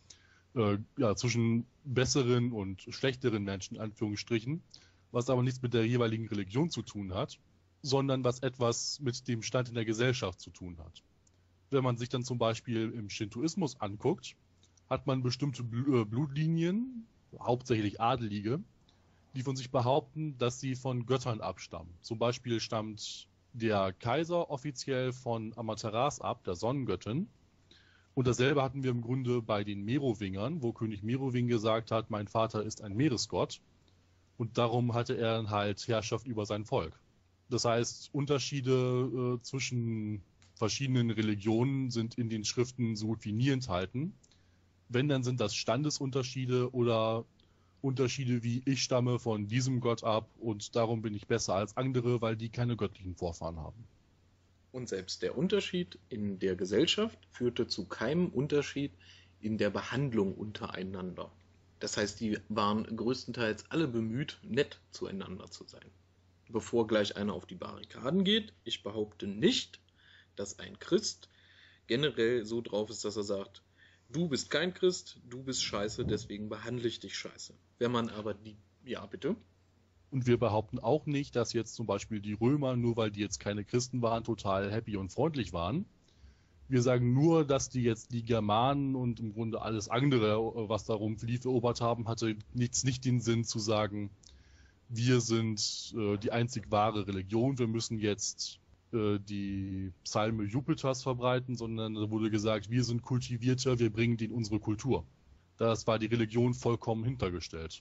äh, ja, zwischen besseren und schlechteren Menschen, in Anführungsstrichen, was aber nichts mit der jeweiligen Religion zu tun hat, sondern was etwas mit dem Stand in der Gesellschaft zu tun hat. Wenn man sich dann zum Beispiel im Shintoismus anguckt, hat man bestimmte Blutlinien, hauptsächlich Adelige, die von sich behaupten, dass sie von Göttern abstammen. Zum Beispiel stammt der Kaiser offiziell von Amaterasu ab, der Sonnengöttin. Und dasselbe hatten wir im Grunde bei den Merowingern, wo König Merowing gesagt hat, mein Vater ist ein Meeresgott. Und darum hatte er dann halt Herrschaft über sein Volk. Das heißt, Unterschiede äh, zwischen verschiedenen Religionen sind in den Schriften so gut wie nie enthalten. Wenn, dann sind das Standesunterschiede oder Unterschiede wie ich stamme von diesem Gott ab und darum bin ich besser als andere, weil die keine göttlichen Vorfahren haben. Und selbst der Unterschied in der Gesellschaft führte zu keinem Unterschied in der Behandlung untereinander. Das heißt, die waren größtenteils alle bemüht, nett zueinander zu sein. Bevor gleich einer auf die Barrikaden geht, ich behaupte nicht, dass ein Christ generell so drauf ist, dass er sagt, du bist kein Christ, du bist scheiße, deswegen behandle ich dich scheiße. Wenn man aber die... Ja, bitte? Und wir behaupten auch nicht, dass jetzt zum Beispiel die Römer, nur weil die jetzt keine Christen waren, total happy und freundlich waren. Wir sagen nur, dass die jetzt die Germanen und im Grunde alles andere, was darum lief, erobert haben, hatte nichts nicht den Sinn zu sagen, wir sind äh, die einzig wahre Religion, wir müssen jetzt äh, die Psalme Jupiters verbreiten, sondern da wurde gesagt, wir sind kultivierter, wir bringen denen unsere Kultur. Das war die Religion vollkommen hintergestellt.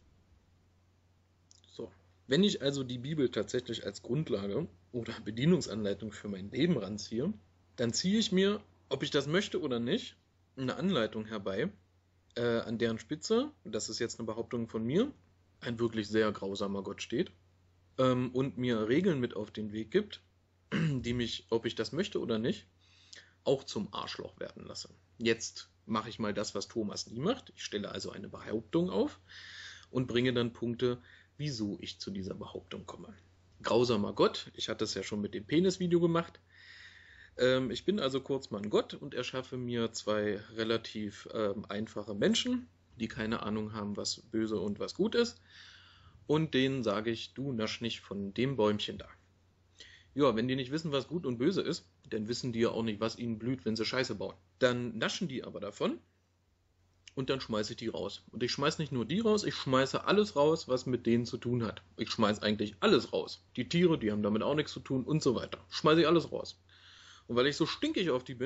So, wenn ich also die Bibel tatsächlich als Grundlage oder Bedienungsanleitung für mein Leben ranziehe, dann ziehe ich mir, ob ich das möchte oder nicht, eine Anleitung herbei, äh, an deren Spitze, das ist jetzt eine Behauptung von mir, ein wirklich sehr grausamer Gott steht ähm, und mir Regeln mit auf den Weg gibt, die mich, ob ich das möchte oder nicht, auch zum Arschloch werden lasse. Jetzt mache ich mal das, was Thomas nie macht. Ich stelle also eine Behauptung auf und bringe dann Punkte, wieso ich zu dieser Behauptung komme. Grausamer Gott, ich hatte es ja schon mit dem Penis-Video gemacht. Ähm, ich bin also kurz mal ein Gott und erschaffe mir zwei relativ ähm, einfache Menschen, die keine Ahnung haben, was böse und was gut ist. Und denen sage ich, du nasch nicht von dem Bäumchen da. Ja, wenn die nicht wissen, was gut und böse ist, dann wissen die ja auch nicht, was ihnen blüht, wenn sie Scheiße bauen. Dann naschen die aber davon und dann schmeiße ich die raus. Und ich schmeiße nicht nur die raus, ich schmeiße alles raus, was mit denen zu tun hat. Ich schmeiße eigentlich alles raus. Die Tiere, die haben damit auch nichts zu tun und so weiter. Schmeiße ich alles raus. Und weil ich so stinkig auf die bin,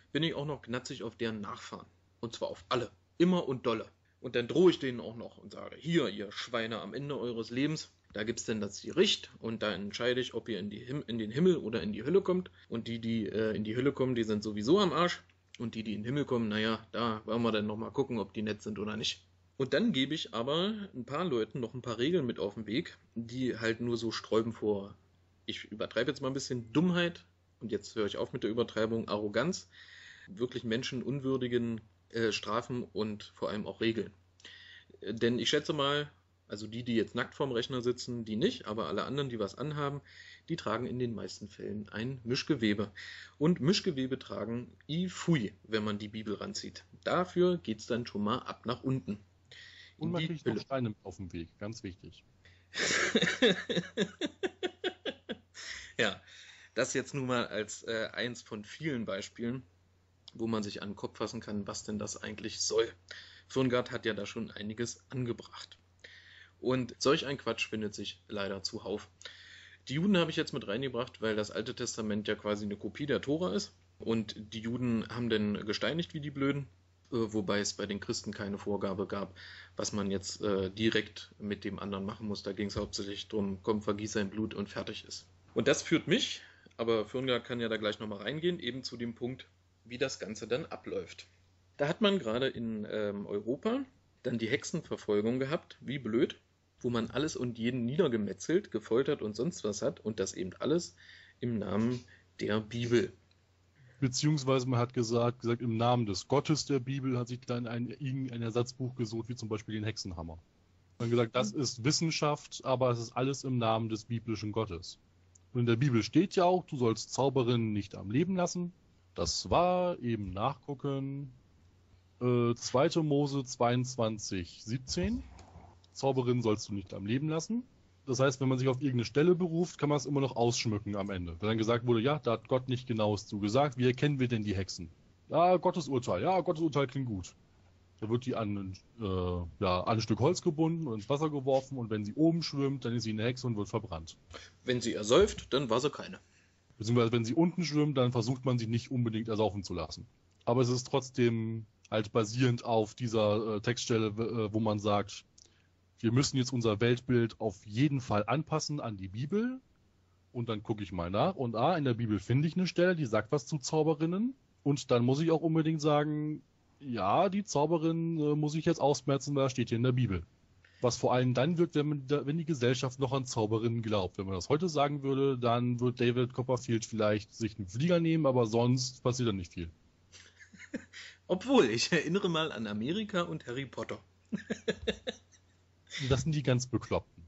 bin ich auch noch gnatzig auf deren Nachfahren. Und zwar auf alle. Immer und dolle. Und dann drohe ich denen auch noch und sage, hier, ihr Schweine, am Ende eures Lebens, da gibt es denn das Gericht und da entscheide ich, ob ihr in, die Him- in den Himmel oder in die Hölle kommt. Und die, die äh, in die Hölle kommen, die sind sowieso am Arsch. Und die, die in den Himmel kommen, naja, da wollen wir dann nochmal gucken, ob die nett sind oder nicht. Und dann gebe ich aber ein paar Leuten noch ein paar Regeln mit auf den Weg, die halt nur so sträuben vor, ich übertreibe jetzt mal ein bisschen, Dummheit, und jetzt höre ich auf mit der Übertreibung, Arroganz, wirklich menschenunwürdigen äh, Strafen und vor allem auch Regeln. Äh, denn ich schätze mal, also die, die jetzt nackt vorm Rechner sitzen, die nicht, aber alle anderen, die was anhaben, die tragen in den meisten Fällen ein Mischgewebe. Und Mischgewebe tragen i Pfui, wenn man die Bibel ranzieht. Dafür geht es dann schon mal ab nach unten. Und man kriegt noch Steine auf dem Weg, ganz wichtig. Ja, das jetzt nun mal als äh, eins von vielen Beispielen, wo man sich an den Kopf fassen kann, was denn das eigentlich soll. Fürngard hat ja da schon einiges angebracht. Und solch ein Quatsch findet sich leider zuhauf. Die Juden habe ich jetzt mit reingebracht, weil das Alte Testament ja quasi eine Kopie der Tora ist. Und die Juden haben dann gesteinigt wie die Blöden, äh, wobei es bei den Christen keine Vorgabe gab, was man jetzt äh, direkt mit dem anderen machen muss. Da ging es hauptsächlich darum, komm, vergieß sein Blut und fertig ist. Und das führt mich, aber Fürngard kann ja da gleich nochmal reingehen, eben zu dem Punkt, wie das Ganze dann abläuft. Da hat man gerade in ähm, Europa dann die Hexenverfolgung gehabt, wie blöd, wo man alles und jeden niedergemetzelt, gefoltert und sonst was hat und das eben alles im Namen der Bibel. Beziehungsweise man hat gesagt, gesagt im Namen des Gottes der Bibel hat sich dann ein, irgendein Ersatzbuch gesucht, wie zum Beispiel den Hexenhammer. Man hat gesagt, das ist Wissenschaft, aber es ist alles im Namen des biblischen Gottes. Und in der Bibel steht ja auch, du sollst Zauberinnen nicht am Leben lassen. Das war eben nachgucken, äh, zweiter Mose zweiundzwanzig, siebzehn. Zauberinnen sollst du nicht am Leben lassen. Das heißt, wenn man sich auf irgendeine Stelle beruft, kann man es immer noch ausschmücken am Ende. Wenn dann gesagt wurde, ja, da hat Gott nicht genaues zugesagt, wie erkennen wir denn die Hexen? Ja, Gottes Urteil, ja, Gottes Urteil klingt gut. Da wird die an, äh, ja, an ein Stück Holz gebunden und ins Wasser geworfen und wenn sie oben schwimmt, dann ist sie eine Hexe und wird verbrannt. Wenn sie ersäuft, dann war sie keine. Beziehungsweise wenn sie unten schwimmt, dann versucht man sie nicht unbedingt ersaufen zu lassen. Aber es ist trotzdem halt basierend auf dieser äh, Textstelle, äh, wo man sagt, wir müssen jetzt unser Weltbild auf jeden Fall anpassen an die Bibel. Und dann gucke ich mal nach. Und ah, in der Bibel finde ich eine Stelle, die sagt was zu Zauberinnen. Und dann muss ich auch unbedingt sagen, ja, die Zauberin äh, muss ich jetzt ausmerzen, weil das steht hier in der Bibel. Was vor allem dann wirkt, wenn, man, wenn die Gesellschaft noch an Zauberinnen glaubt. Wenn man das heute sagen würde, dann wird David Copperfield vielleicht sich einen Flieger nehmen, aber sonst passiert dann nicht viel. Obwohl, ich erinnere mal an Amerika und Harry Potter. Das sind die ganz Bekloppten.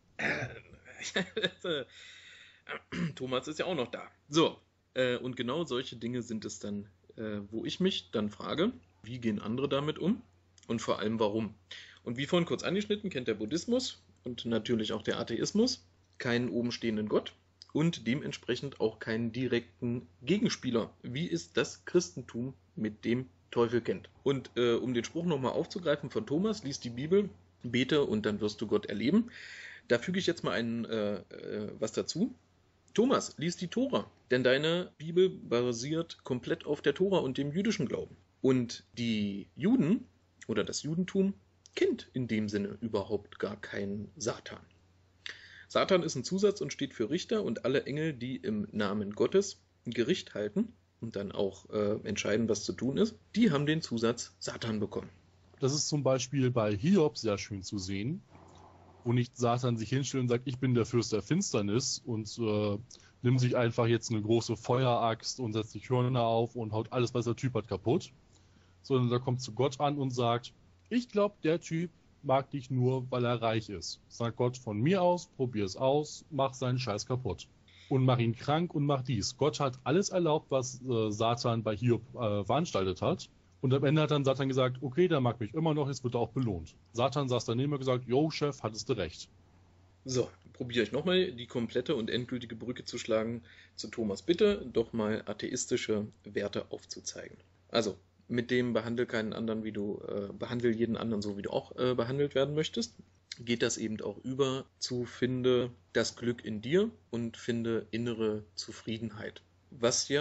Thomas ist ja auch noch da. So, äh, und genau solche Dinge sind es dann, äh, wo ich mich dann frage, wie gehen andere damit um und vor allem warum. Und wie vorhin kurz angeschnitten, kennt der Buddhismus und natürlich auch der Atheismus keinen obenstehenden Gott und dementsprechend auch keinen direkten Gegenspieler, wie es das Christentum mit dem Teufel kennt. Und äh, um den Spruch nochmal aufzugreifen von Thomas, lies die Bibel, bete und dann wirst du Gott erleben. Da füge ich jetzt mal ein, äh, äh, was dazu. Thomas, lies die Tora, denn deine Bibel basiert komplett auf der Tora und dem jüdischen Glauben. Und die Juden oder das Judentum kennt in dem Sinne überhaupt gar keinen Satan. Satan ist ein Zusatz und steht für Richter und alle Engel, die im Namen Gottes ein Gericht halten und dann auch äh, entscheiden, was zu tun ist, die haben den Zusatz Satan bekommen. Das ist zum Beispiel bei Hiob sehr schön zu sehen, wo nicht Satan sich hinstellt und sagt, ich bin der Fürst der Finsternis und äh, nimmt sich einfach jetzt eine große Feueraxt und setzt sich Hörner auf und haut alles, was der Typ hat, kaputt. Sondern da kommt zu Gott an und sagt, ich glaube, der Typ mag dich nur, weil er reich ist. Sag Gott von mir aus, probier es aus, mach seinen Scheiß kaputt. Und mach ihn krank und mach dies. Gott hat alles erlaubt, was äh, Satan bei Hiob äh, veranstaltet hat. Und am Ende hat dann Satan gesagt, okay, der mag mich immer noch, jetzt wird er auch belohnt. Satan saß daneben und gesagt, yo, Chef, hattest du recht. So, probiere ich nochmal die komplette und endgültige Brücke zu schlagen zu Thomas. Bitte doch mal atheistische Werte aufzuzeigen. Also, mit dem behandle keinen anderen, wie du, äh, behandle jeden anderen so, wie du auch äh, behandelt werden möchtest. Geht das eben auch über zu finde das Glück in dir und finde innere Zufriedenheit. Was ja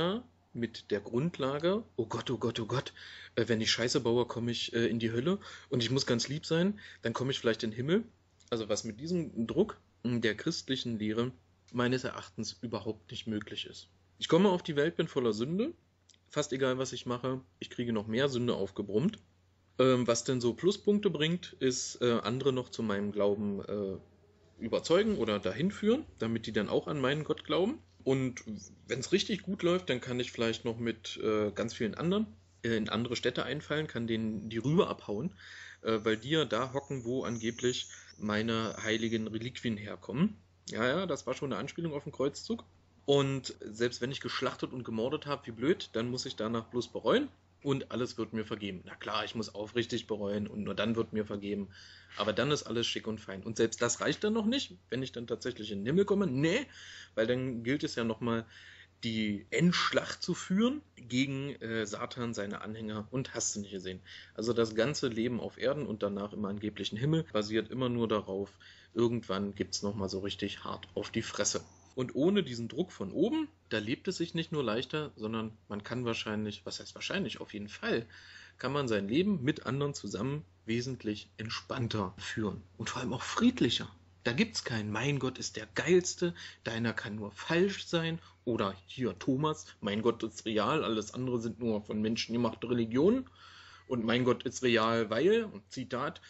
mit der Grundlage, oh Gott, oh Gott, oh Gott, äh, wenn ich Scheiße baue, komme ich äh, in die Hölle und ich muss ganz lieb sein, dann komme ich vielleicht in den Himmel. Also was mit diesem Druck mh, der christlichen Lehre meines Erachtens überhaupt nicht möglich ist. Ich komme auf die Welt, bin voller Sünde, fast egal was ich mache, ich kriege noch mehr Sünde aufgebrummt. Ähm, was denn so Pluspunkte bringt, ist äh, andere noch zu meinem Glauben äh, überzeugen oder dahin führen, damit die dann auch an meinen Gott glauben. Und wenn es richtig gut läuft, dann kann ich vielleicht noch mit äh, ganz vielen anderen äh, in andere Städte einfallen, kann denen die Rübe abhauen, äh, weil die ja da hocken, wo angeblich meine heiligen Reliquien herkommen. Ja, ja, das war schon eine Anspielung auf den Kreuzzug. Und selbst wenn ich geschlachtet und gemordet habe, wie blöd, dann muss ich danach bloß bereuen und alles wird mir vergeben. Na klar, ich muss aufrichtig bereuen und nur dann wird mir vergeben. Aber dann ist alles schick und fein. Und selbst das reicht dann noch nicht, wenn ich dann tatsächlich in den Himmel komme. Nee, weil dann gilt es ja nochmal, die Endschlacht zu führen gegen äh, Satan, seine Anhänger und hast du nicht gesehen. Also das ganze Leben auf Erden und danach im angeblichen Himmel basiert immer nur darauf, irgendwann gibt es nochmal so richtig hart auf die Fresse. Und ohne diesen Druck von oben, da lebt es sich nicht nur leichter, sondern man kann wahrscheinlich, was heißt wahrscheinlich, auf jeden Fall, kann man sein Leben mit anderen zusammen wesentlich entspannter führen und vor allem auch friedlicher. Da gibt's keinen, mein Gott ist der geilste, deiner kann nur falsch sein oder hier Thomas, mein Gott ist real, alles andere sind nur von Menschen gemachte Religionen und mein Gott ist real, weil, Zitat,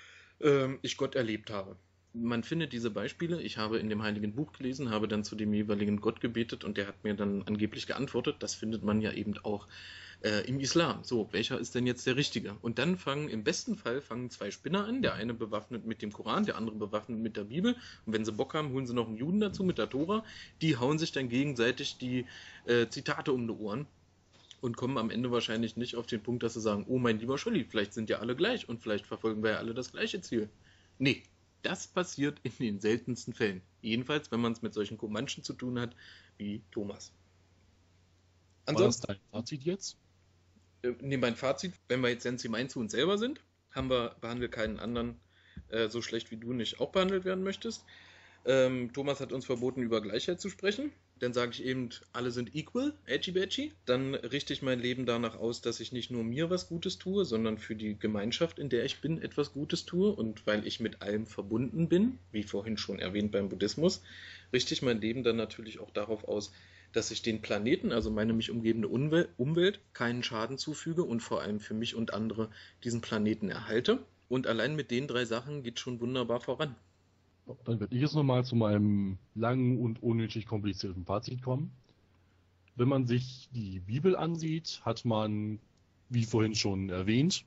ähm, ich Gott erlebt habe. Man findet diese Beispiele, ich habe in dem Heiligen Buch gelesen, habe dann zu dem jeweiligen Gott gebetet und der hat mir dann angeblich geantwortet. Das findet man ja eben auch äh, im Islam. So, welcher ist denn jetzt der Richtige? Und dann fangen, im besten Fall fangen zwei Spinner an, der eine bewaffnet mit dem Koran, der andere bewaffnet mit der Bibel. Und wenn sie Bock haben, holen sie noch einen Juden dazu mit der Tora. Die hauen sich dann gegenseitig die äh, Zitate um die Ohren und kommen am Ende wahrscheinlich nicht auf den Punkt, dass sie sagen, oh mein lieber Scholli, vielleicht sind ja alle gleich und vielleicht verfolgen wir ja alle das gleiche Ziel. Nee. Das passiert in den seltensten Fällen. Jedenfalls, wenn man es mit solchen Comanchen zu tun hat, wie Thomas. Ansonsten, war das dein Fazit jetzt? Äh, nee, mein Fazit, wenn wir jetzt Sensi zu uns selber sind, haben wir behandelt keinen anderen äh, so schlecht wie du nicht auch behandelt werden möchtest. Ähm, Thomas hat uns verboten, über Gleichheit zu sprechen. Dann sage ich eben, alle sind equal, edgy badgy. Dann richte ich mein Leben danach aus, dass ich nicht nur mir was Gutes tue, sondern für die Gemeinschaft, in der ich bin, etwas Gutes tue. Und weil ich mit allem verbunden bin, wie vorhin schon erwähnt beim Buddhismus, richte ich mein Leben dann natürlich auch darauf aus, dass ich den Planeten, also meine mich umgebende Umwelt, keinen Schaden zufüge und vor allem für mich und andere diesen Planeten erhalte. Und allein mit den drei Sachen geht schon wunderbar voran. Dann werde ich jetzt nochmal zu meinem langen und unnötig komplizierten Fazit kommen. Wenn man sich die Bibel ansieht, hat man, wie vorhin schon erwähnt,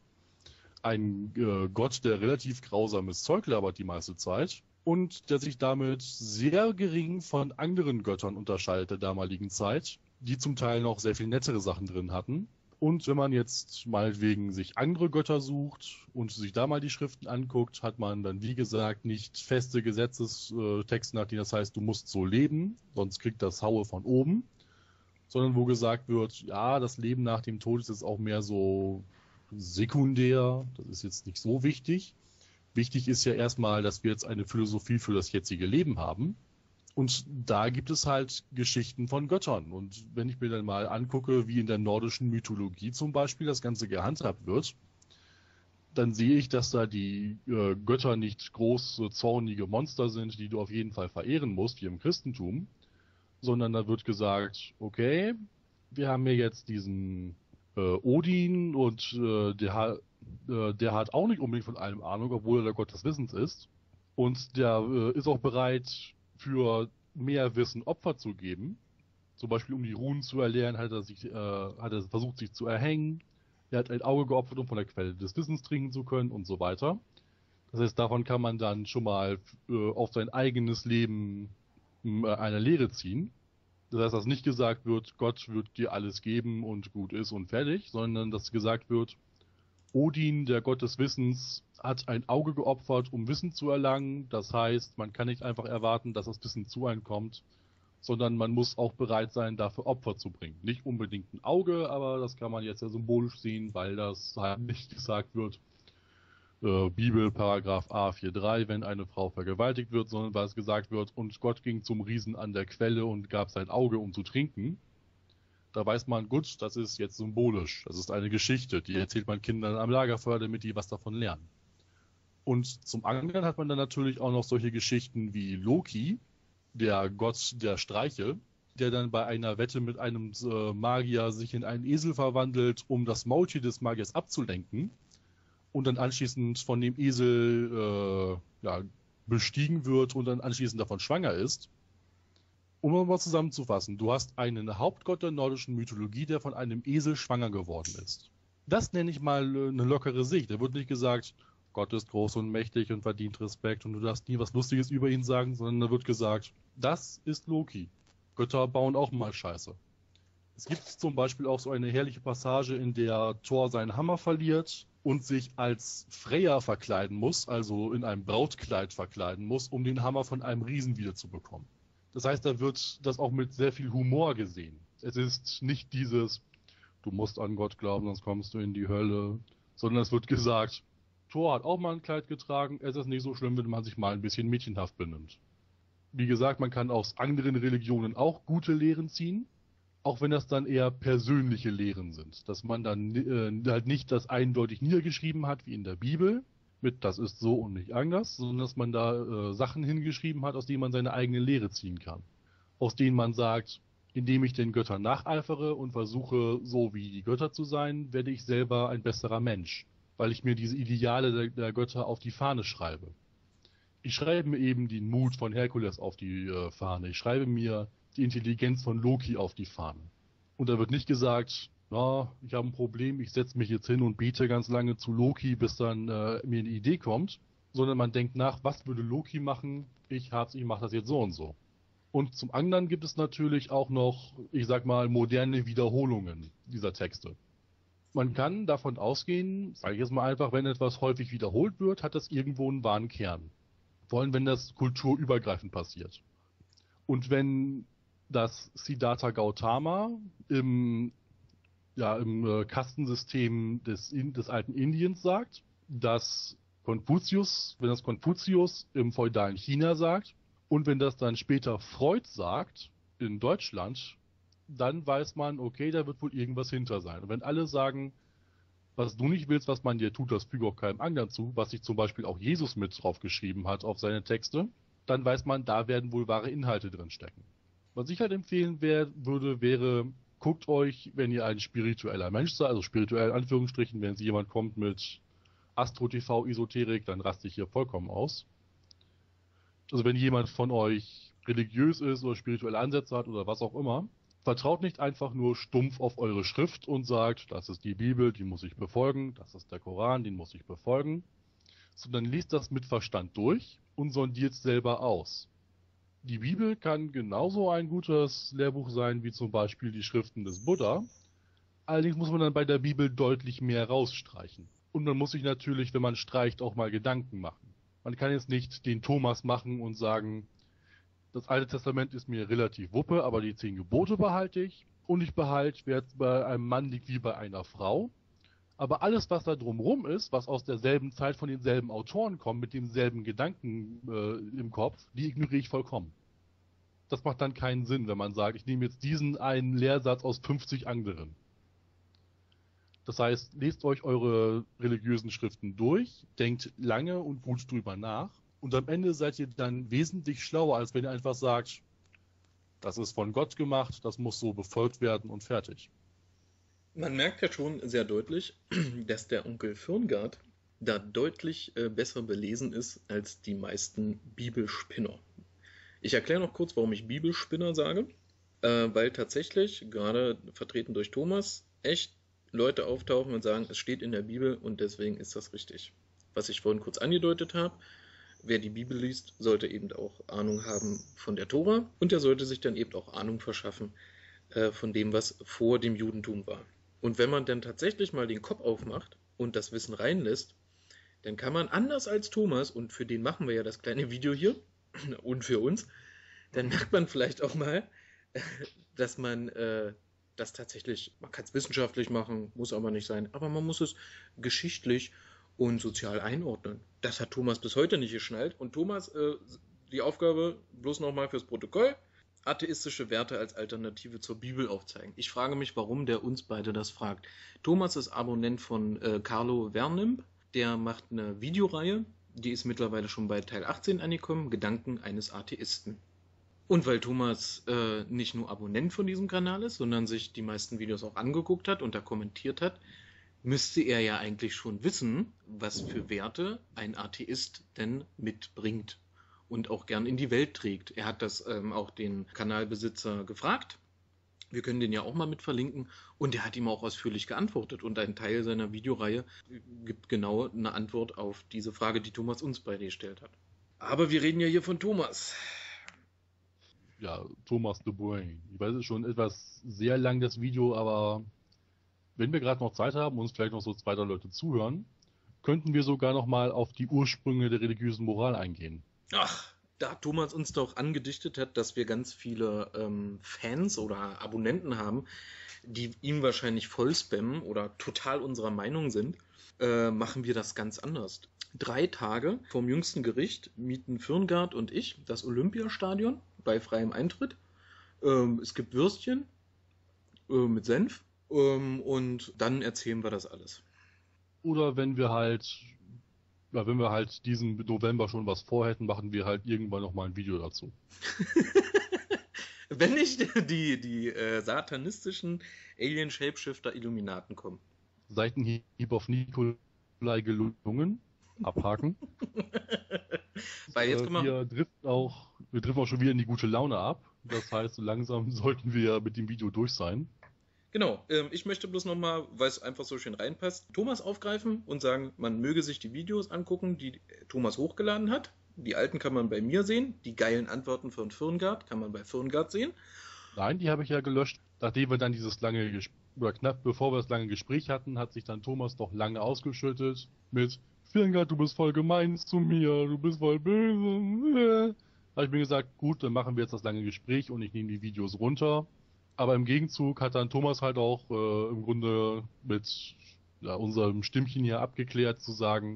einen äh, Gott, der relativ grausames Zeug labert die meiste Zeit und der sich damit sehr gering von anderen Göttern unterscheidet der damaligen Zeit, die zum Teil noch sehr viel nettere Sachen drin hatten. Und wenn man jetzt meinetwegen sich andere Götter sucht und sich da mal die Schriften anguckt, hat man dann, wie gesagt, nicht feste Gesetzestexte, nach denen das heißt, du musst so leben, sonst kriegt das Haue von oben, sondern wo gesagt wird, ja, das Leben nach dem Tod ist jetzt auch mehr so sekundär, das ist jetzt nicht so wichtig. Wichtig ist ja erstmal, dass wir jetzt eine Philosophie für das jetzige Leben haben. Und da gibt es halt Geschichten von Göttern. Und wenn ich mir dann mal angucke, wie in der nordischen Mythologie zum Beispiel das Ganze gehandhabt wird, dann sehe ich, dass da die äh, Götter nicht große, zornige Monster sind, die du auf jeden Fall verehren musst, wie im Christentum, sondern da wird gesagt, okay, wir haben hier jetzt diesen äh, Odin und äh, der, äh, der hat auch nicht unbedingt von allem Ahnung, obwohl er der Gott des Wissens ist. Und der äh, ist auch bereit, für mehr Wissen Opfer zu geben. Zum Beispiel um die Runen zu erlernen, hat er, sich, äh, hat er versucht, sich zu erhängen. Er hat ein Auge geopfert, um von der Quelle des Wissens trinken zu können und so weiter. Das heißt, davon kann man dann schon mal äh, auf sein eigenes Leben äh, eine Lehre ziehen. Das heißt, dass nicht gesagt wird, Gott wird dir alles geben und gut ist und fertig, sondern dass gesagt wird, Odin, der Gott des Wissens, hat ein Auge geopfert, um Wissen zu erlangen. Das heißt, man kann nicht einfach erwarten, dass das Wissen zu einem kommt, sondern man muss auch bereit sein, dafür Opfer zu bringen. Nicht unbedingt ein Auge, aber das kann man jetzt ja symbolisch sehen, weil das halt nicht gesagt wird, äh, Bibel, Paragraph A vier drei, wenn eine Frau vergewaltigt wird, sondern weil es gesagt wird, und Gott ging zum Riesen an der Quelle und gab sein Auge, um zu trinken. Da weiß man, gut, das ist jetzt symbolisch. Das ist eine Geschichte, die erzählt man Kindern am Lagerfeuer, damit die was davon lernen. Und zum anderen hat man dann natürlich auch noch solche Geschichten wie Loki, der Gott der Streiche, der dann bei einer Wette mit einem äh, Magier sich in einen Esel verwandelt, um das Maultier des Magiers abzulenken und dann anschließend von dem Esel äh, ja, bestiegen wird und dann anschließend davon schwanger ist. Um mal zusammenzufassen, du hast einen Hauptgott der nordischen Mythologie, der von einem Esel schwanger geworden ist. Das nenne ich mal eine lockere Sicht. Da wird nicht gesagt, Gott ist groß und mächtig und verdient Respekt und du darfst nie was Lustiges über ihn sagen, sondern da wird gesagt, das ist Loki. Götter bauen auch mal Scheiße. Es gibt zum Beispiel auch so eine herrliche Passage, in der Thor seinen Hammer verliert und sich als Freya verkleiden muss, also in einem Brautkleid verkleiden muss, um den Hammer von einem Riesen wiederzubekommen. Das heißt, da wird das auch mit sehr viel Humor gesehen. Es ist nicht dieses, du musst an Gott glauben, sonst kommst du in die Hölle, sondern es wird gesagt, Thor hat auch mal ein Kleid getragen, es ist nicht so schlimm, wenn man sich mal ein bisschen mädchenhaft benimmt. Wie gesagt, man kann aus anderen Religionen auch gute Lehren ziehen, auch wenn das dann eher persönliche Lehren sind. Dass man dann äh, halt nicht das eindeutig niedergeschrieben hat, wie in der Bibel, mit das ist so und nicht anders, sondern dass man da äh, Sachen hingeschrieben hat, aus denen man seine eigene Lehre ziehen kann. Aus denen man sagt, indem ich den Göttern nacheifere und versuche, so wie die Götter zu sein, werde ich selber ein besserer Mensch, weil ich mir diese Ideale der, der Götter auf die Fahne schreibe. Ich schreibe mir eben den Mut von Herkules auf die äh, Fahne. Ich schreibe mir die Intelligenz von Loki auf die Fahne. Und da wird nicht gesagt, na, ich habe ein Problem, ich setze mich jetzt hin und bete ganz lange zu Loki, bis dann äh, mir eine Idee kommt, sondern man denkt nach, was würde Loki machen? Ich hab's, ich mache das jetzt so und so. Und zum anderen gibt es natürlich auch noch, ich sag mal, moderne Wiederholungen dieser Texte. Man kann davon ausgehen, sage ich jetzt mal einfach, wenn etwas häufig wiederholt wird, hat das irgendwo einen wahren Kern. Vor allem, wenn das kulturübergreifend passiert. Und wenn das Siddhartha Gautama im, ja, im äh, Kastensystem des, des alten Indiens sagt, dass Konfuzius, wenn das Konfuzius im feudalen China sagt und wenn das dann später Freud sagt in Deutschland, dann weiß man, okay, da wird wohl irgendwas hinter sein. Und wenn alle sagen, was du nicht willst, was man dir tut, das füge auch keinem anderen zu, was sich zum Beispiel auch Jesus mit drauf geschrieben hat auf seine Texte, dann weiß man, da werden wohl wahre Inhalte drin stecken. Was ich halt empfehlen wär, würde, wäre, guckt euch, wenn ihr ein spiritueller Mensch seid, also spirituell in Anführungsstrichen, wenn jetzt jemand kommt mit Astro-T V-Esoterik, dann raste ich hier vollkommen aus. Also wenn jemand von euch religiös ist oder spirituelle Ansätze hat oder was auch immer, vertraut nicht einfach nur stumpf auf eure Schrift und sagt, das ist die Bibel, die muss ich befolgen, das ist der Koran, den muss ich befolgen, sondern liest das mit Verstand durch und sondiert es selber aus. Die Bibel kann genauso ein gutes Lehrbuch sein wie zum Beispiel die Schriften des Buddha. Allerdings muss man dann bei der Bibel deutlich mehr rausstreichen. Und man muss sich natürlich, wenn man streicht, auch mal Gedanken machen. Man kann jetzt nicht den Thomas machen und sagen, das Alte Testament ist mir relativ wuppe, aber die zehn Gebote behalte ich. Und ich behalte, wer jetzt bei einem Mann liegt wie bei einer Frau. Aber alles, was da drumherum ist, was aus derselben Zeit von denselben Autoren kommt, mit demselben Gedanken äh, im Kopf, die ignoriere ich vollkommen. Das macht dann keinen Sinn, wenn man sagt, ich nehme jetzt diesen einen Lehrsatz aus fünfzig anderen. Das heißt, lest euch eure religiösen Schriften durch, denkt lange und gut drüber nach und am Ende seid ihr dann wesentlich schlauer, als wenn ihr einfach sagt, das ist von Gott gemacht, das muss so befolgt werden und fertig. Man merkt ja schon sehr deutlich, dass der Onkel Firngard da deutlich äh, besser belesen ist als die meisten Bibelspinner. Ich erkläre noch kurz, warum ich Bibelspinner sage, äh, weil tatsächlich, gerade vertreten durch Thomas, echt Leute auftauchen und sagen, es steht in der Bibel und deswegen ist das richtig. Was ich vorhin kurz angedeutet habe, wer die Bibel liest, sollte eben auch Ahnung haben von der Tora und er sollte sich dann eben auch Ahnung verschaffen äh, von dem, was vor dem Judentum war. Und wenn man dann tatsächlich mal den Kopf aufmacht und das Wissen reinlässt, dann kann man anders als Thomas, und für den machen wir ja das kleine Video hier, und für uns, dann merkt man vielleicht auch mal, dass man äh, das tatsächlich, man kann es wissenschaftlich machen, muss aber nicht sein, aber man muss es geschichtlich und sozial einordnen. Das hat Thomas bis heute nicht geschnallt. Und Thomas, äh, die Aufgabe, bloß nochmal fürs Protokoll, atheistische Werte als Alternative zur Bibel aufzeigen. Ich frage mich, warum der uns beide das fragt. Thomas ist Abonnent von äh, Carlo Vernimp. Der macht eine Videoreihe, die ist mittlerweile schon bei Teil achtzehn angekommen, Gedanken eines Atheisten. Und weil Thomas äh, nicht nur Abonnent von diesem Kanal ist, sondern sich die meisten Videos auch angeguckt hat und da kommentiert hat, müsste er ja eigentlich schon wissen, was für Werte ein Atheist denn mitbringt und auch gern in die Welt trägt. Er hat das ähm, auch den Kanalbesitzer gefragt. Wir können den ja auch mal mit verlinken. Und er hat ihm auch ausführlich geantwortet. Und ein Teil seiner Videoreihe gibt genau eine Antwort auf diese Frage, die Thomas uns beide gestellt hat. Aber wir reden ja hier von Thomas. Ja, Thomas de Bruyn. Ich weiß, es ist schon etwas sehr lang, das Video, aber wenn wir gerade noch Zeit haben und uns vielleicht noch so zwei, drei Leute zuhören, könnten wir sogar noch mal auf die Ursprünge der religiösen Moral eingehen. Ach, da Thomas uns doch angedichtet hat, dass wir ganz viele ähm, Fans oder Abonnenten haben, die ihn wahrscheinlich voll spammen oder total unserer Meinung sind, äh, machen wir das ganz anders. Drei Tage vorm jüngsten Gericht mieten Firngard und ich das Olympiastadion bei freiem Eintritt. Ähm, es gibt Würstchen äh, mit Senf ähm, und dann erzählen wir das alles. Oder wenn wir halt, ja, wenn wir halt diesen November schon was vorhätten, machen wir halt irgendwann noch mal ein Video dazu. Wenn nicht die, die äh, satanistischen Alien-Shapeshifter-Illuminaten kommen. Seitenhieb auf Nikolai gelungen. Abhaken. Weil jetzt äh, können wir... wir driften auch, wir driften auch schon wieder in die gute Laune ab. Das heißt, so langsam sollten wir mit dem Video durch sein. Genau, ähm, ich möchte bloß nochmal, weil es einfach so schön reinpasst, Thomas aufgreifen und sagen, man möge sich die Videos angucken, die Thomas hochgeladen hat. Die alten kann man bei mir sehen. Die geilen Antworten von Firngard kann man bei Firngard sehen. Nein, die habe ich ja gelöscht. Nachdem wir dann dieses lange Gespräch, oder knapp bevor wir das lange Gespräch hatten, hat sich dann Thomas doch lange ausgeschüttet mit Firngard, du bist voll gemein zu mir, du bist voll böse. Da habe ich mir gesagt, gut, dann machen wir jetzt das lange Gespräch und ich nehme die Videos runter. Aber im Gegenzug hat dann Thomas halt auch äh, im Grunde mit ja, unserem Stimmchen hier abgeklärt zu sagen,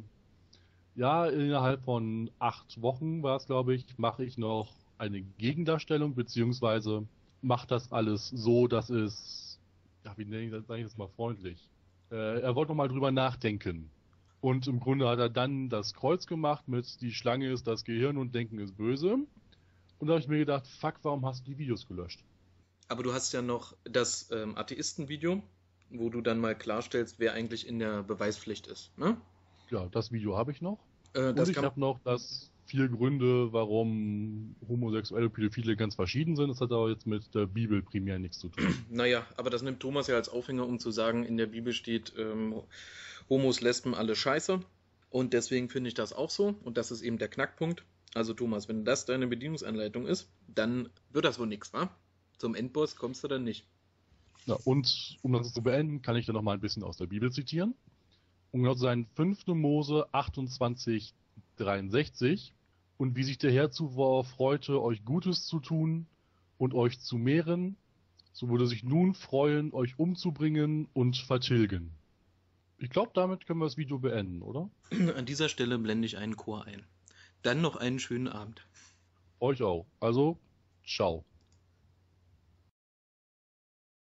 ja, innerhalb von acht Wochen war es, glaube ich, mache ich noch eine Gegendarstellung, beziehungsweise mache das alles so, dass es, ja, wie nenne ich das, sage ich das mal freundlich, äh, er wollte noch mal drüber nachdenken. Und im Grunde hat er dann das Kreuz gemacht mit die Schlange ist das Gehirn und Denken ist böse. Und da habe ich mir gedacht, fuck, warum hast du die Videos gelöscht? Aber du hast ja noch das ähm, Atheisten-Video, wo du dann mal klarstellst, wer eigentlich in der Beweispflicht ist, ne? Ja, das Video habe ich noch. Äh, und das ich kann... habe noch das vier Gründe, warum Homosexuelle und Pädophile ganz verschieden sind. Das hat aber jetzt mit der Bibel primär nichts zu tun. Naja, aber das nimmt Thomas ja als Aufhänger, um zu sagen, in der Bibel steht, ähm, Homos, Lesben, alle scheiße. Und deswegen finde ich das auch so. Und das ist eben der Knackpunkt. Also Thomas, wenn das deine Bedienungsanleitung ist, dann wird das wohl nichts, wa? Zum Endboss kommst du dann nicht. Ja, und um das zu beenden, kann ich dann noch mal ein bisschen aus der Bibel zitieren. Um genau zu sein, fünfte Mose achtundzwanzig, dreiundsechzig. Und wie sich der Herr zuvor freute, euch Gutes zu tun und euch zu mehren, so würde sich nun freuen, euch umzubringen und vertilgen. Ich glaube, damit können wir das Video beenden, oder? An dieser Stelle blende ich einen Chor ein. Dann noch einen schönen Abend. Euch auch. Also, ciao.